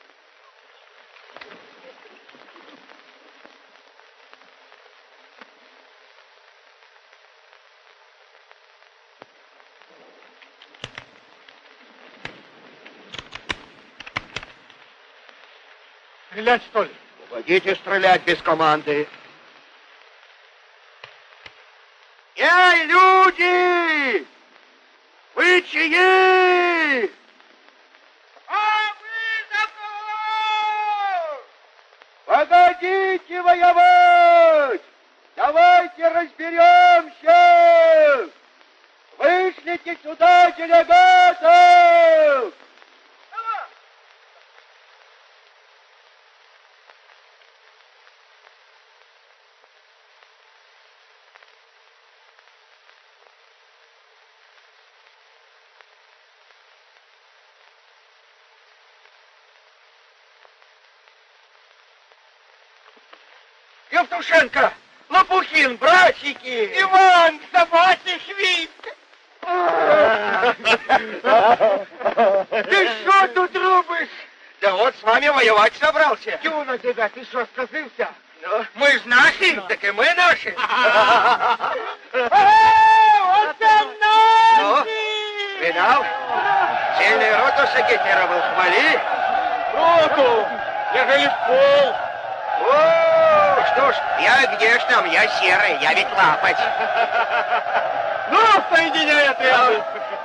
Стрелять, что ли? Погодите стрелять без команды. Эй, люди! Вы чьи? Погодите воевать! Давайте разберемся! Вышлите сюда делегатов! Евтушенко! Лопухин, братики! Иван, собачий хвист! Ты что тут рубишь? Да вот с вами воевать собрался. Тю на тебя, ты что, сказился? Ну, мы ж наши, так и мы наши. Вот Ну, видал? Сильный роту сагитировал, хвали. Роту! Ежели в пол. О, что ж, я где ж там, я серый, я ведь лапать. Ну, соединяй отряды.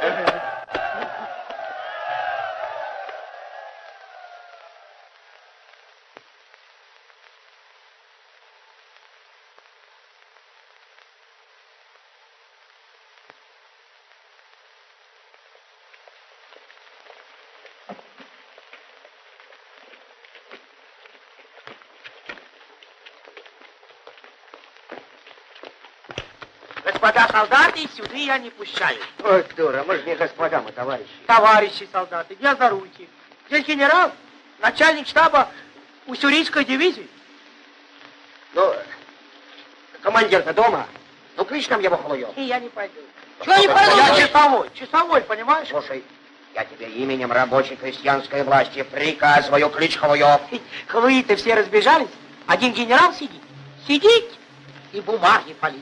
Господа солдаты, сюда я не пущаю. Ой, дура, мы же не господа, мы товарищи. Товарищи солдаты, я за руки. Здесь генерал, начальник штаба уссурийской дивизии. Ну, командир-то дома. Ну, клич нам его холуё. И я не пойду. Что не пойду? Я часовой, понимаешь? Слушай, я тебе именем рабочей крестьянской власти приказываю клич холуё. Вы-то все разбежались, один генерал сидит. Сидит и бумаги палит.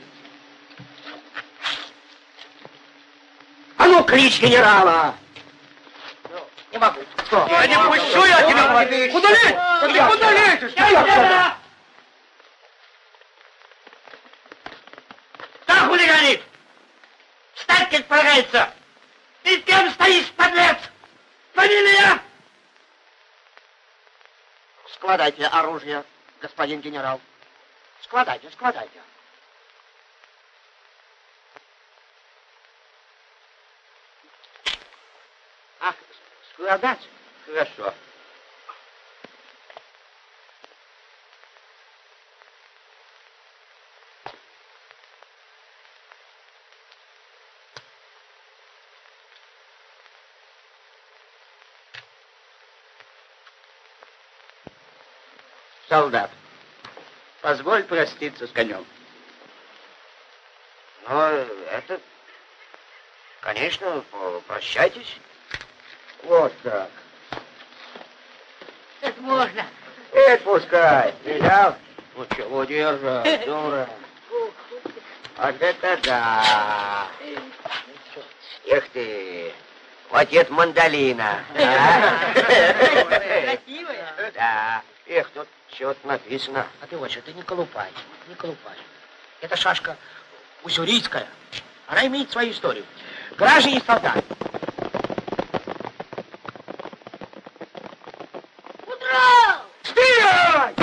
А ну, клич генерала! Не могу. Что? Я не пущу я тебя, молодец! Куда лезешь? Ты куда лезешь? Да, хулиганит! Встать, как полагается! И кем стоишь, подлец? Фамилия! Складайте оружие, господин генерал. Складайте, складайте. Ах, складать? Хорошо. Солдат, позволь проститься с конем. Ну, это... Конечно, прощайтесь. Вот так. Это можно. Это пускай. Видал? Ну, чего держать, дура. Вот это да. Эх ты. Вот это мандолина. Красивая. Да. Эх, тут что-то написано. А ты вот что, ты не колупай, не колупай. Это шашка уссурийская. Она имеет свою историю. Граждане и солдаты. Удрал! Стрелять!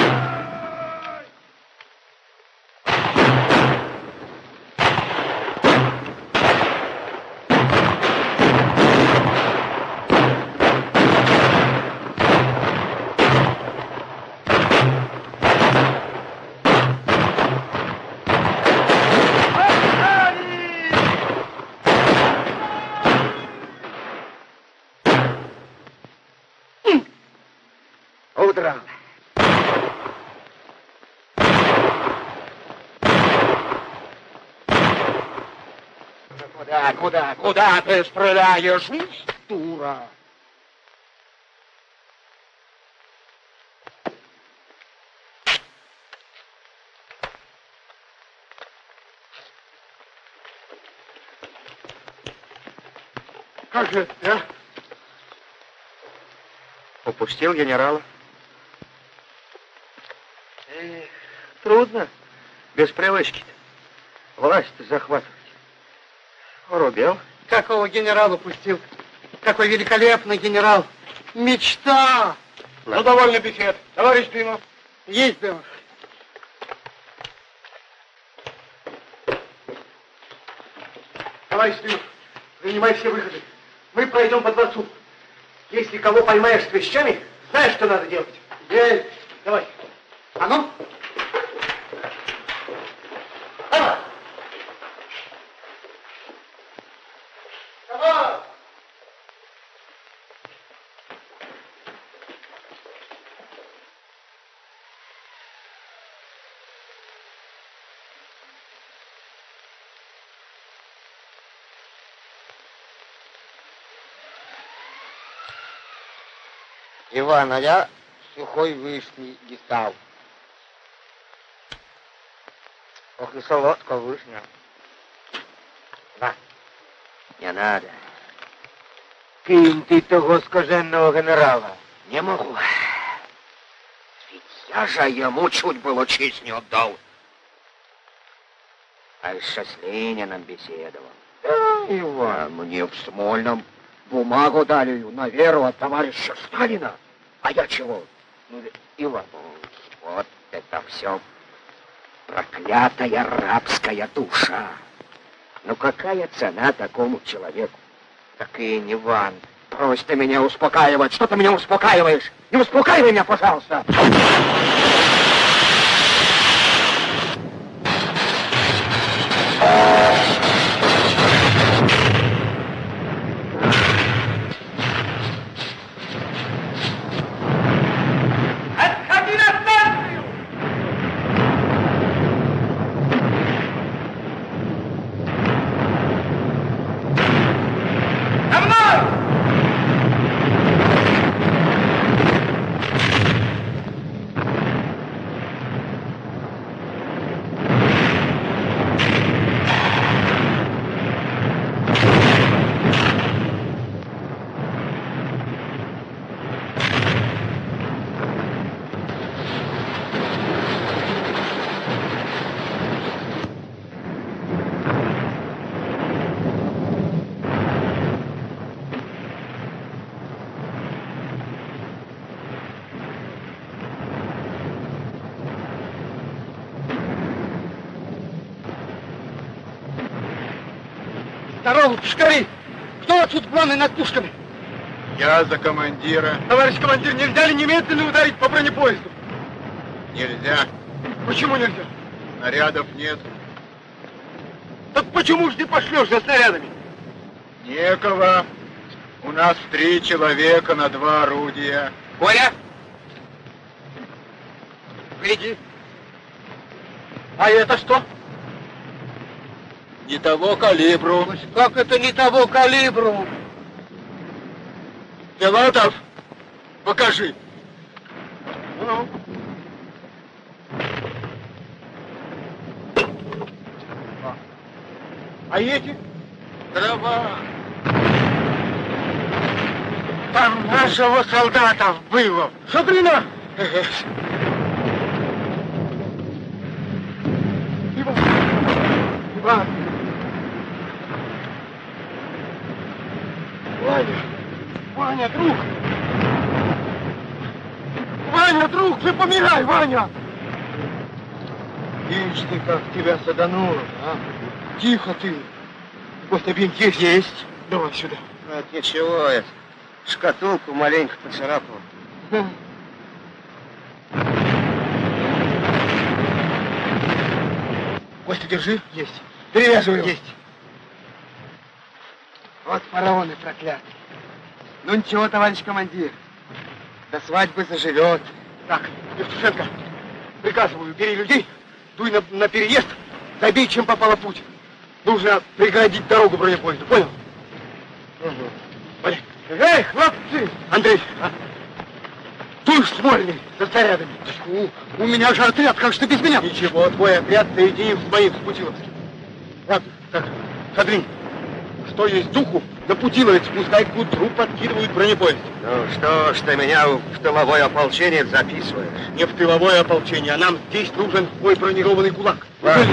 Удрал. Куда ты стреляешь, дура? Как же это, а? Упустил генерала. Трудно. Без привычки-то. Власть захватывать. Урубел. Какого генерала пустил? Какой великолепный генерал. Мечта. Ну, довольно бесед. Товарищ Дымов. Есть Дымов. Товарищ Дымов, принимай все выходы. Мы пройдем по дворцу. Если кого поймаешь с клещами, знаешь, что надо делать? Есть. Давай. А ну. Иван, а я сухой вишни дістав. Ох, и солодка вишня. На. Не надо. Кинь ты того скаженного генерала. Не могу. Ведь я же ему чуть было честь не отдал. А еще с Лениным беседовал. Да, Иван. Мне в Смольном бумагу дали на веру от товарища Сталина. А я чего? Ну, Иван. Вот это все проклятая рабская душа. Ну какая цена такому человеку? Так и не Иван. Брось ты меня успокаивать. Что ты меня успокаиваешь? Не успокаивай меня, пожалуйста. Отходи на станцию! За мной! Здорово, пушкари! Кто тут главный над пушками? Я за командира. Товарищ командир, нельзя ли немедленно ударить по бронепоезду? Нельзя. Почему нельзя? Снарядов нет. Так почему ж ты пошлешь за снарядами? Некого. У нас 3 человека на 2 орудия. Коля! Гляди. А это что? Не того калибру. Как это не того калибру? Филатов, покажи. Ну. А эти? Дрова. Там нашего солдата было. Шадрина! Иван! Ваня! Ваня, друг! Ваня, друг, ты помирай, Ваня! Ишь ты, как тебя садануло, а? Тихо ты. Костя, бинт есть? Есть. Давай сюда. Вот ничего, это шкатулку маленько поцарапал. Костя, держи. Есть. Перевязывай его. Есть. Вот фараоны проклятые. Ну ничего, товарищ командир. До свадьбы заживет. Так, Евтушенко, приказываю, бери людей, дуй на переезд, забей, чем попало путь. Нужно преградить дорогу бронепоезду, понял? Угу. Понял. Эй, хлопцы! Андрей, дуй в Смольный за снарядами. У меня же отряд, как же ты без меня? Ничего, твой отряд соединим с моим, с Путиловским. Ладно, так, Шадрин, что есть духу, на Путиловец пускай к утру подкидывают бронепоезд. Ну что ж ты меня в тыловое ополчение записываешь? Не в тыловое ополчение, а нам здесь нужен твой бронированный кулак. Ладно.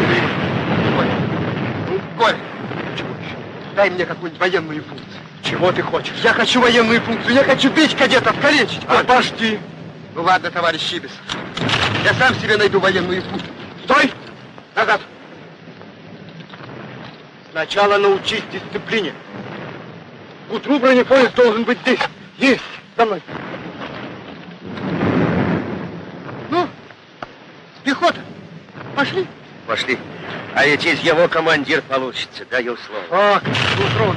Коля, дай мне какую-нибудь военную функцию. Чего ты хочешь? Я хочу военную функцию, я хочу бить кадетов, калечить. Обожди. Ну ладно, товарищ Чибис, я сам себе найду военную функцию. Стой! Назад! Сначала научись дисциплине. К утру бронепоезд должен быть здесь. Есть! За мной. Ну, пехота, пошли. Пошли. А ведь из его командир получится, даю слово. Так, утром.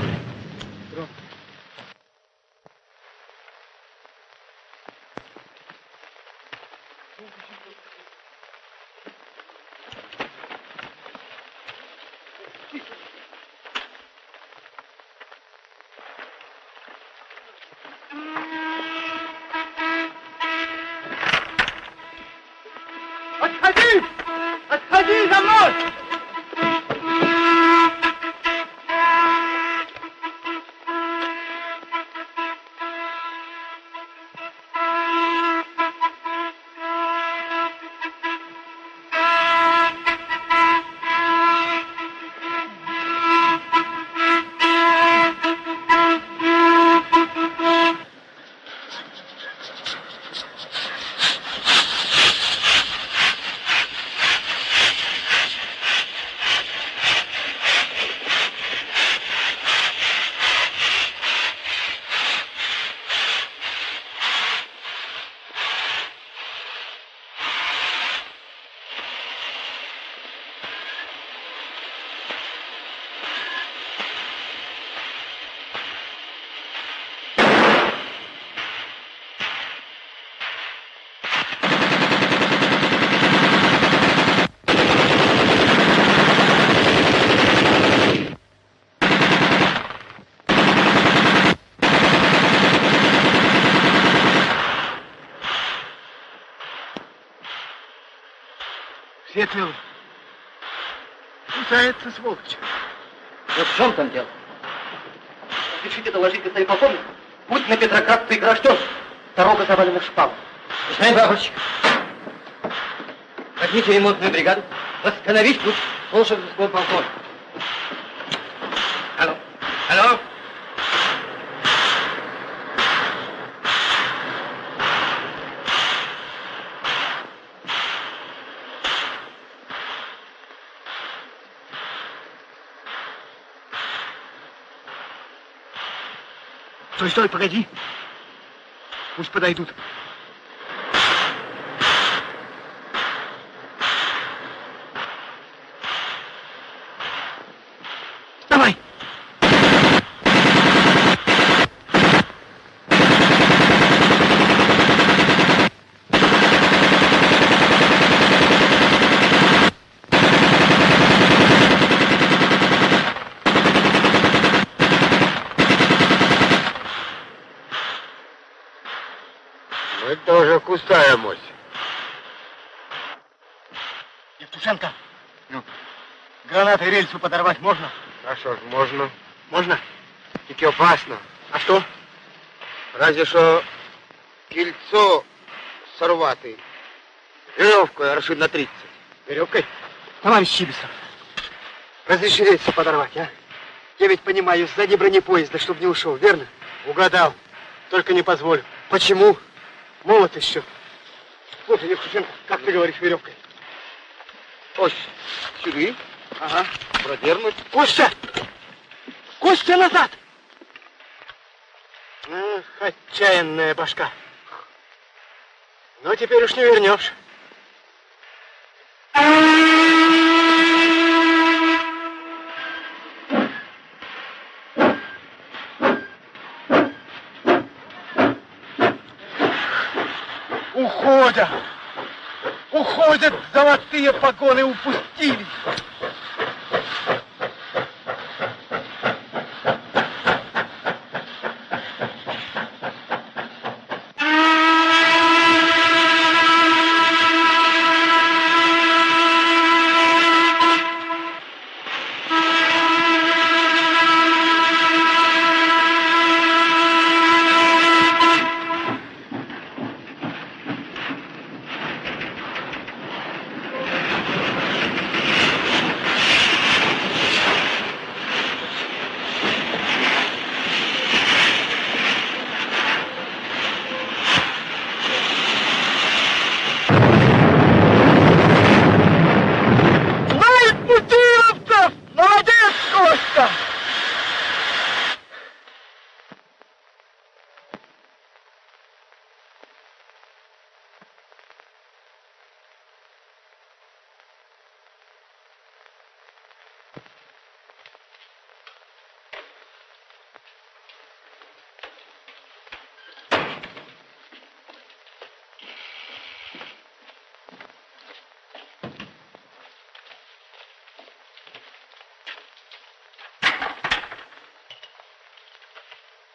Отходи! Отходи за мной! Все целы. Кусается сволочь. Вот в чем там дело? Спешите доложить Костарь полковник. Путь на Петроград прегражден. Дорога завалена шпалом. Знаем, прапорщик. Возьмите ремонтную бригаду. Восстановить путь. Слушаю, господин полковник. Алло. Алло. Стой, стой, погоди. Пусть подойдут. Давай! Мы тоже кусаемся. Евтушенко, гранаты рельсу подорвать можно? А что ж, можно. Можно? Тільки опасно. А что? Разве що кільцо сорвати. Веревкою аршин на 30. Веревкой? Товарищ Чибисов, разреши рельсы подорвать, а? Я ведь понимаю, сзади бронепоезда, чтобы не ушел, верно? Угадал. Только не позволю. Почему? Молод еще. Слушай, Евтушенко, как ты говоришь, веревкой? Ось сюди. Ага. Продернуть. Костя! Костя, назад! Ах, отчаянная башка. Но теперь уж не вернешь. Уходят! Уходят, золотые погоны упустили!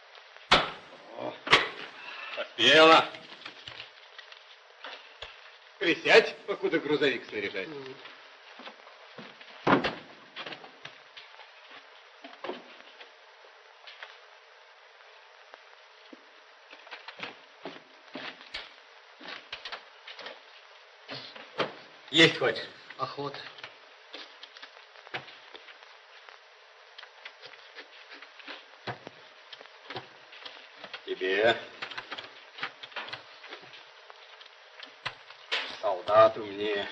Пела. Присядь, покуда грузовик снаряжать. Есть хочешь? Охота. Тебе. Солдату мне.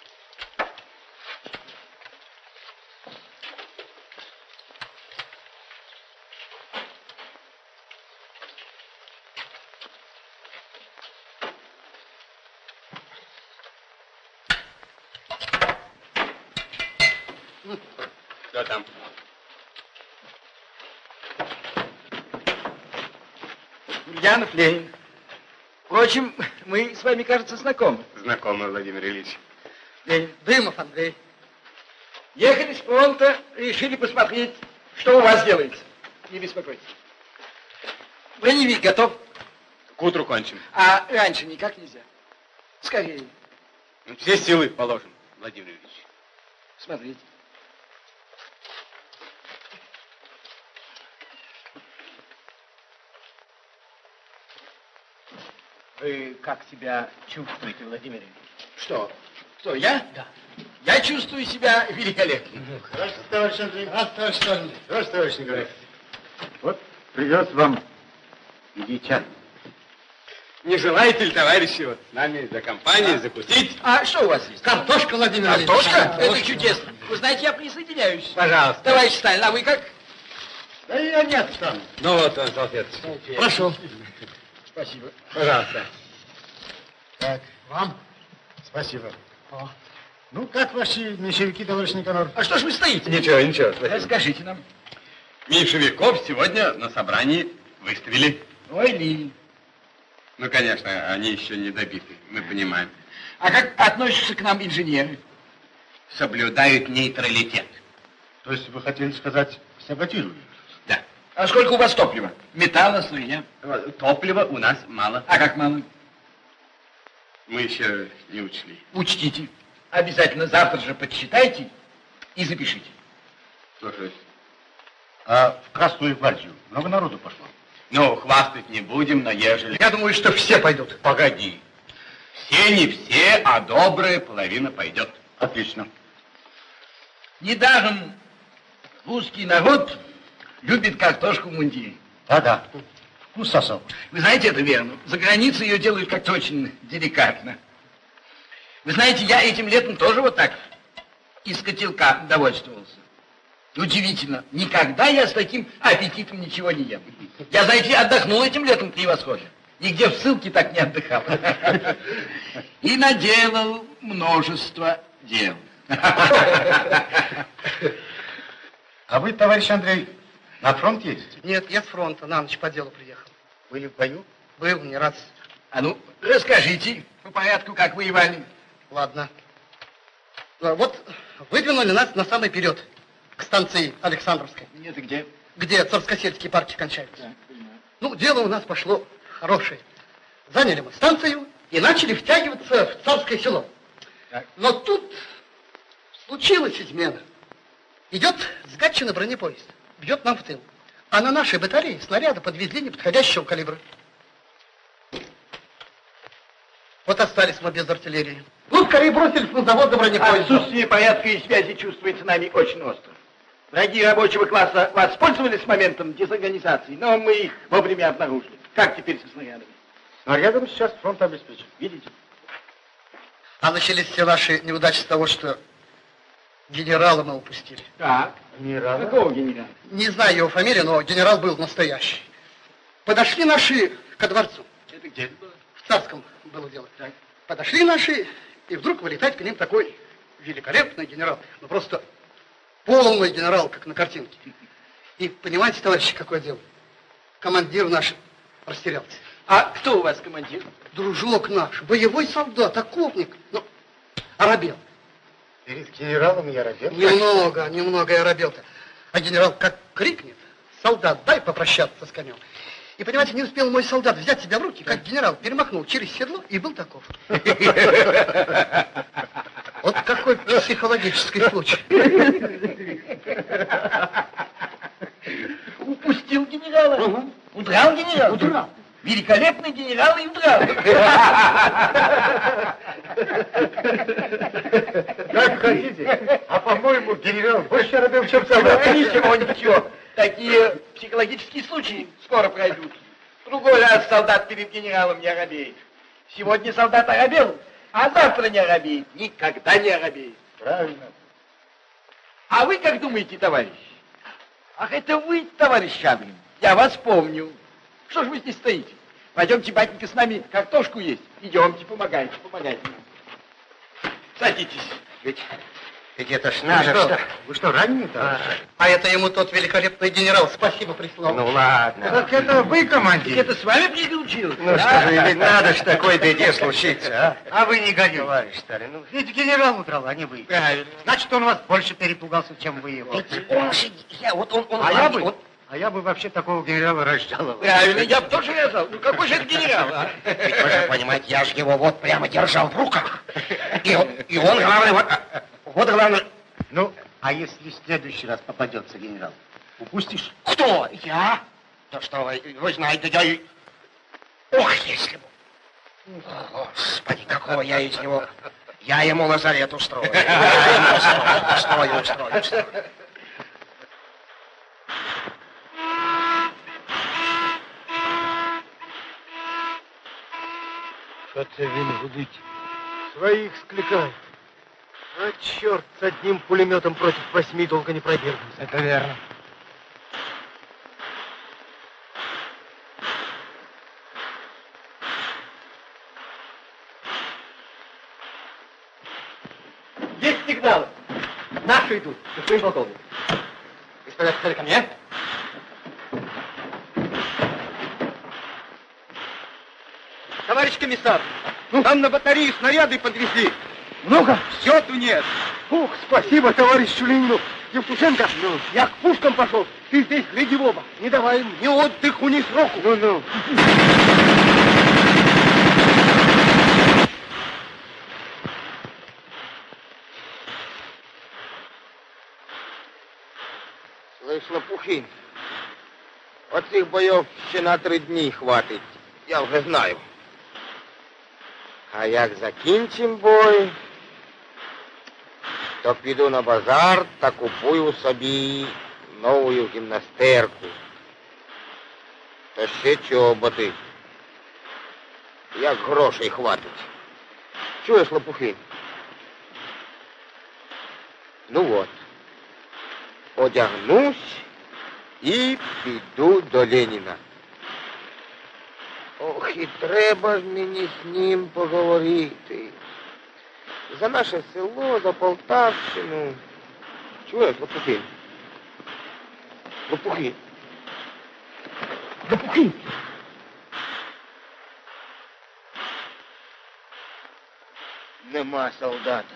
Что там? Ульянов Ленин. Впрочем, мы с вами, кажется, знакомы. Знакомый, Владимир Ильич. Ленин. Дымов Андрей. Ехали с фронта, решили посмотреть, что у вас делается. Не беспокойтесь. Броневик готов? К утру кончим. А раньше никак нельзя. Скорее. Все силы положим, Владимир Ильич. Смотрите. Вы как себя чувствуете, Владимир Ильич? Что? Что, я? Да. Я чувствую себя великолепно. Хорошо, товарищ Андрей. Товарищ Сталин. Хорошо, товарищ Николай. Вот придется вам Ильича. Не желаете ли, товарищи, вот с нами за компанией закусить? А что у вас есть? Картошка, Владимир Ильич. Картошка? Это чудесно. Вы знаете, я присоединяюсь. Пожалуйста. Товарищ Сталин, а вы как? Да я не отстану. Ну вот он, салфеточка. Прошу. Спасибо. Пожалуйста. Так, вам спасибо. Ну, как ваши меньшевики, товарищ Никанор? А что ж вы стоите? Ничего, ничего. Расскажите нам. Меньшевиков сегодня на собрании выставили. Ой, Ли. Ну, конечно, они еще не добиты, мы понимаем. А как относятся к нам инженеры? Соблюдают нейтралитет. То есть вы хотели сказать, саботируют? Да. А сколько у вас топлива? Металла, слоя? Топлива у нас мало. А как мало? Мы еще не учли. Учтите. Обязательно завтра же подсчитайте и запишите. Слушай. А в Красную гвардию много народу пошло? Ну, хвастать не будем, но ежели... Я думаю, что все пойдут. Погоди. Все не все, а добрая половина пойдет. Отлично. Недаром русский народ любит картошку в мундире. Да-да. Вкус сосал. Вы знаете, это верно. За границей ее делают как-то очень деликатно. Вы знаете, я этим летом тоже вот так из котелка довольствовался. Удивительно. Никогда я с таким аппетитом ничего не ем. Я, знаете, отдохнул этим летом превосходно. Нигде в ссылке так не отдыхал. И наделал множество дел. А вы, товарищ Андрей, на фронт ездите? Нет, я с фронта, на ночь по делу приехал. Были в бою? Был, не раз. А ну, расскажите по порядку, как воевали. Ладно. Вот выдвинули нас на самый вперед, к станции Александровской. Нет, и где? Где царскосельские парки кончаются. Да, понимаю. Ну, дело у нас пошло хорошее. Заняли мы станцию и начали втягиваться в Царское село. Так. Но тут случилась измена. Идет с Гатчины бронепоезд, бьет нам в тыл. А на нашей батарее снаряды подвезли неподходящего калибра. Вот остались мы без артиллерии. Ну, скорее бросились на завод за бронепоездом. Отсутствие порядка и связи чувствуется нами очень остро. Враги рабочего класса воспользовались моментом дезорганизации, но мы их вовремя обнаружили. Как теперь со снарядами? Снарядом сейчас фронт обеспечен. Видите? А начались все наши неудачи с того, что генерала мы упустили. Так. Генерал? Какого генерала? Не знаю его фамилии, но генерал был настоящий. Подошли наши ко дворцу. Это где это было? В Царском было дело. Так. Подошли наши, и вдруг вылетает к ним такой великолепный генерал. Ну, просто полный генерал, как на картинке. И понимаете, товарищи, какое дело? Командир наш растерялся. А кто у вас командир? Дружок наш, боевой солдат, окопник. Ну, оробел. Перед генералом я оробел? Немного я оробел-то. А генерал как крикнет: солдат, дай попрощаться с конем. И, понимаете, не успел мой солдат взять себя в руки, как генерал перемахнул через седло и был таков. Вот какой психологический случай. Упустил генерала. Удрал генерал. Удрал. Великолепный генерал и удрал. Как хотите. А по-моему, генерал больше оробел, чем солдат. Ничего, ничего. Такие психологические случаи скоро пройдут. В другой раз солдат перед генералом не оробеет. Сегодня солдат оробел, а завтра не оробеет. Никогда не оробеет. Правильно. А вы как думаете, товарищ? Ах, это вы, товарищ Шадрин. Я вас помню. Что ж вы здесь стоите? Пойдемте, батенька, с нами картошку есть. Идемте, помогайте, помогайте. Садитесь. Ведь это ж надо. Вы что, раненый-то? А это ему тот великолепный генерал спасибо прислал. Ну ладно. Так это вы, командир? Это с вами приключилось? Ну что же, ведь надо ж такой беде случиться, А вы не годитесь. товарищ Сталин. Ну, Ведь генерал удрал, а не вы. Правильно. Значит, он вас больше перепугался, чем вы его. ведь он же, А я бы вообще такого генерала разжаловал. Правильно, я бы тоже рожал. Ну какой же это генерал, а? ведь вы же понимаете, я же его вот прямо держал в руках. И он, главное, вот главное. Ну, а если в следующий раз попадется генерал, упустишь? Кто? Я? Да что вы знаете, я и... Ох, если бы... Господи, какого я из него... Я ему лазарет устрою. Устрою. Что-то він гудить. Своих скликает. А черт, с одним пулеметом против 8 долго не продержимся. Это верно. Есть сигналы. Наши идут, господин полковник. Господин офицер, ко мне. Товарищ комиссар, нам на батарею снаряды подвезли. Много? Счету нет. Ух, спасибо товарищу Ленину. Евтушенко, Я к пушкам пошел. Ты здесь гляди в оба. Не давай им ни отдыху, ни сроку. Ну. Слышь, Лопухин, оцих бойов ще на 3 дні хватить. Я вже знаю. А як закінчим бой, то піду на базар та купую собі нову гімнастерку. Та ще чоботи. Як грошей хватить. Чуєш, Лопухин? Ну от. Одягнусь і піду до Леніна. Ох, і треба ж мені з ним поговорити. За наше село, за Полтавщину. Чуєш, Лопухин? Лопухин? Лопухин! Нема солдата.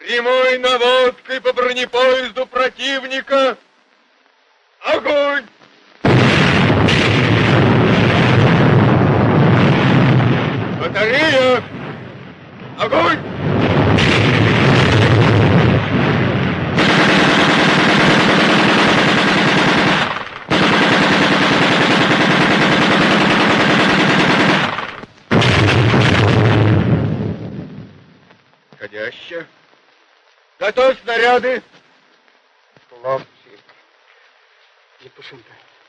Прямой наводкой по бронепоезду противника. Огонь! Батарея! Огонь! Ходящая. Готовь снаряды. Хлопчик. Євтушенко.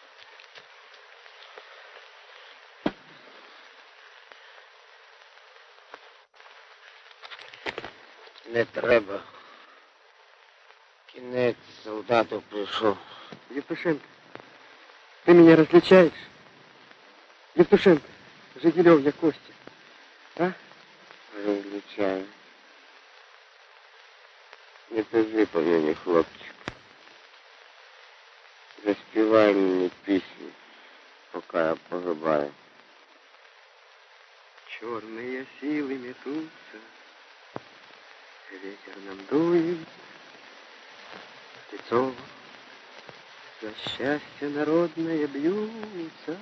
Не треба. Кінець солдату прийшов. Евтушенко, ты меня различаешь? Евтушенко, Жигилев я Костя. А? Различаю. Не пизди по мені, хлопчик. Заспівай мені пісню, поки я погибаю. Черные силы метутся, ветер нам дует в лицо. За счастье народное бьются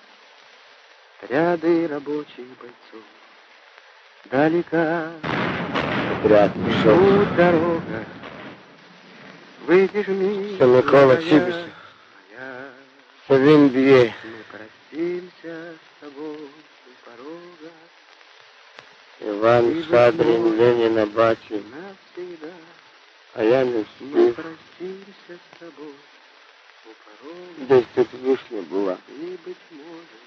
ряды рабочих бойцов. Далека Отряд пішов. дорога, выдержи, Це Микола Чибисов. Це він б'є. Мы простимся с тобой у порога. Іван Шадрин Леніна бачив, Навсегда а я не мы встиг. простимся с тобой у порога. Десь тут вишня була. И, быть может,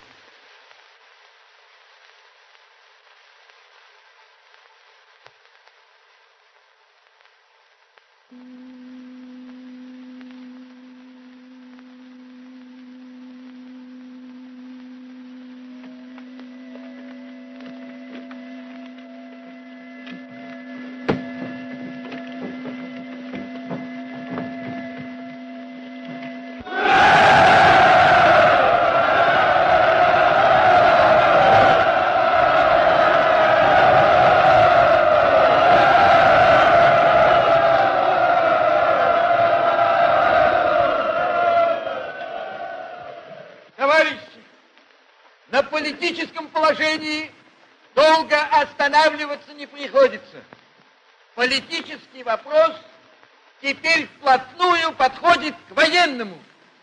Товарищи, на политическом положении долго останавливаться не приходится. Политический вопрос теперь вплотную подходит к военному.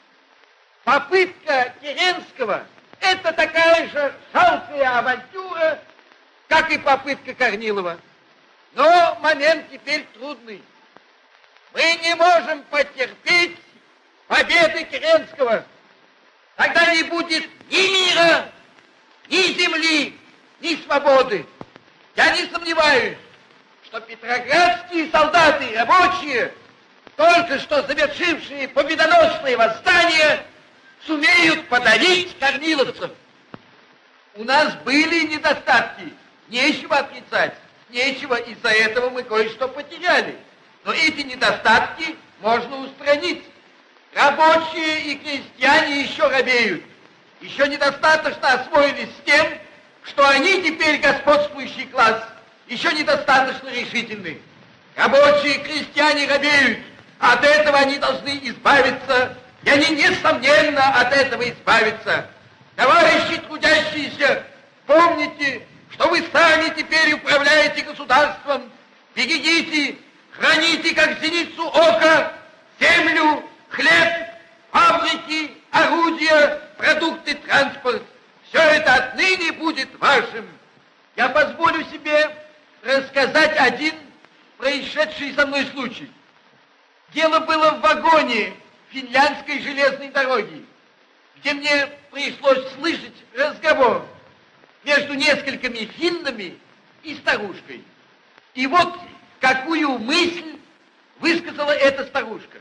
Попытка Керенского – это такая же жалкая авантюра, как и попытка Корнилова. Но момент теперь трудный. Мы не можем потерпеть победы Керенского. Тогда не будет ни мира, ни земли, ни свободы. Я не сомневаюсь, что петроградские солдаты и рабочие, только что завершившие победоносное восстание, сумеют подавить корниловцев. У нас были недостатки, нечего отрицать, нечего, из-за этого мы кое-что потеряли. Но эти недостатки можно устранить. Рабочие и крестьяне еще робеют, еще недостаточно освоились с тем, что они теперь господствующий класс, еще недостаточно решительны. Рабочие и крестьяне робеют, от этого они должны избавиться, и они, несомненно, от этого избавятся. Товарищи трудящиеся, помните, что вы сами теперь управляете государством, берегите, храните, как зеницу ока, землю, хлеб, фабрики, орудия, продукты, транспорт. Все это отныне будет вашим. Я позволю себе рассказать один происшедший со мной случай. Дело было в вагоне финляндской железной дороги, где мне пришлось слышать разговор между несколькими финнами и старушкой. И вот какую мысль высказала эта старушка.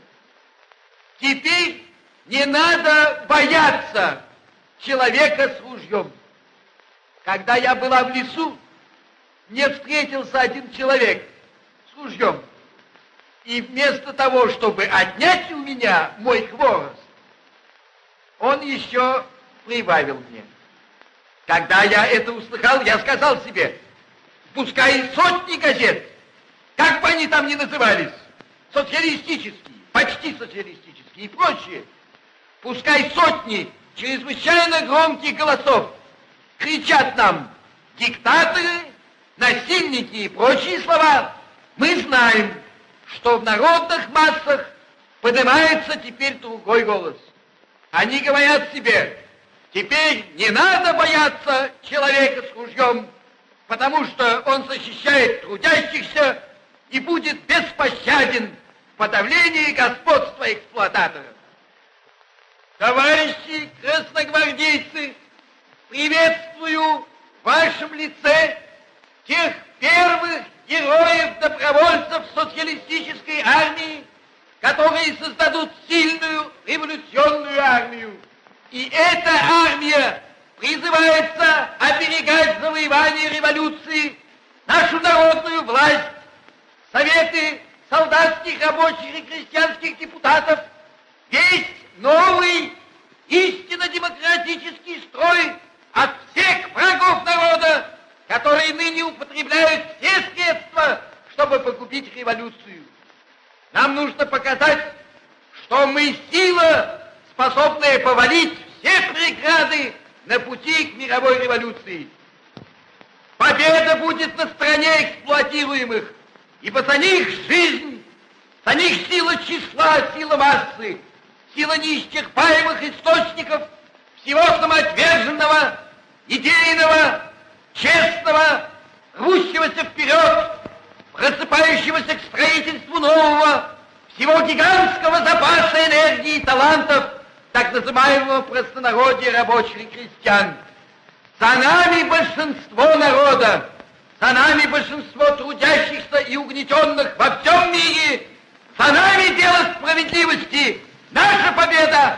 Теперь не надо бояться человека с ружьем. Когда я была в лесу, мне встретился один человек с ружьем. И вместо того, чтобы отнять у меня мой хворост, он еще прибавил мне. Когда я это услыхал, я сказал себе, пускай сотни газет, как бы они там ни назывались, социалистические, почти социалистические и прочие, пускай сотни чрезвычайно громких голосов кричат нам диктаторы, насильники и прочие слова, мы знаем, что в народных массах поднимается теперь другой голос. Они говорят себе, теперь не надо бояться человека с ружьем, потому что он защищает трудящихся и будет беспощаден в подавлении господства эксплуататоров. Товарищи красногвардейцы, приветствую в вашем лице тех первых героев-добровольцев социалистической армии, которые создадут сильную революционную армию. И эта армия призывается оберегать завоевание революции, нашу народную власть, советы солдатских, рабочих и крестьянских депутатов, весь новый истинно демократический строй от всех врагов народа, которые ныне употребляют все средства, чтобы погубить революцию. Нам нужно показать, что мы сила, способная повалить все преграды на пути к мировой революции. Победа будет на стороне эксплуатируемых, ибо за них жизнь, за них сила числа, сила массы, сила неисчерпаемых источников всего самоотверженного, идейного, честного, рвущегося вперед, просыпающегося к строительству нового, всего гигантского запаса энергии и талантов, так называемого в простонародье рабочих и крестьян. За нами большинство народа, за нами большинство трудящихся и угнетенных во всем мире, за нами дело справедливости. Наша победа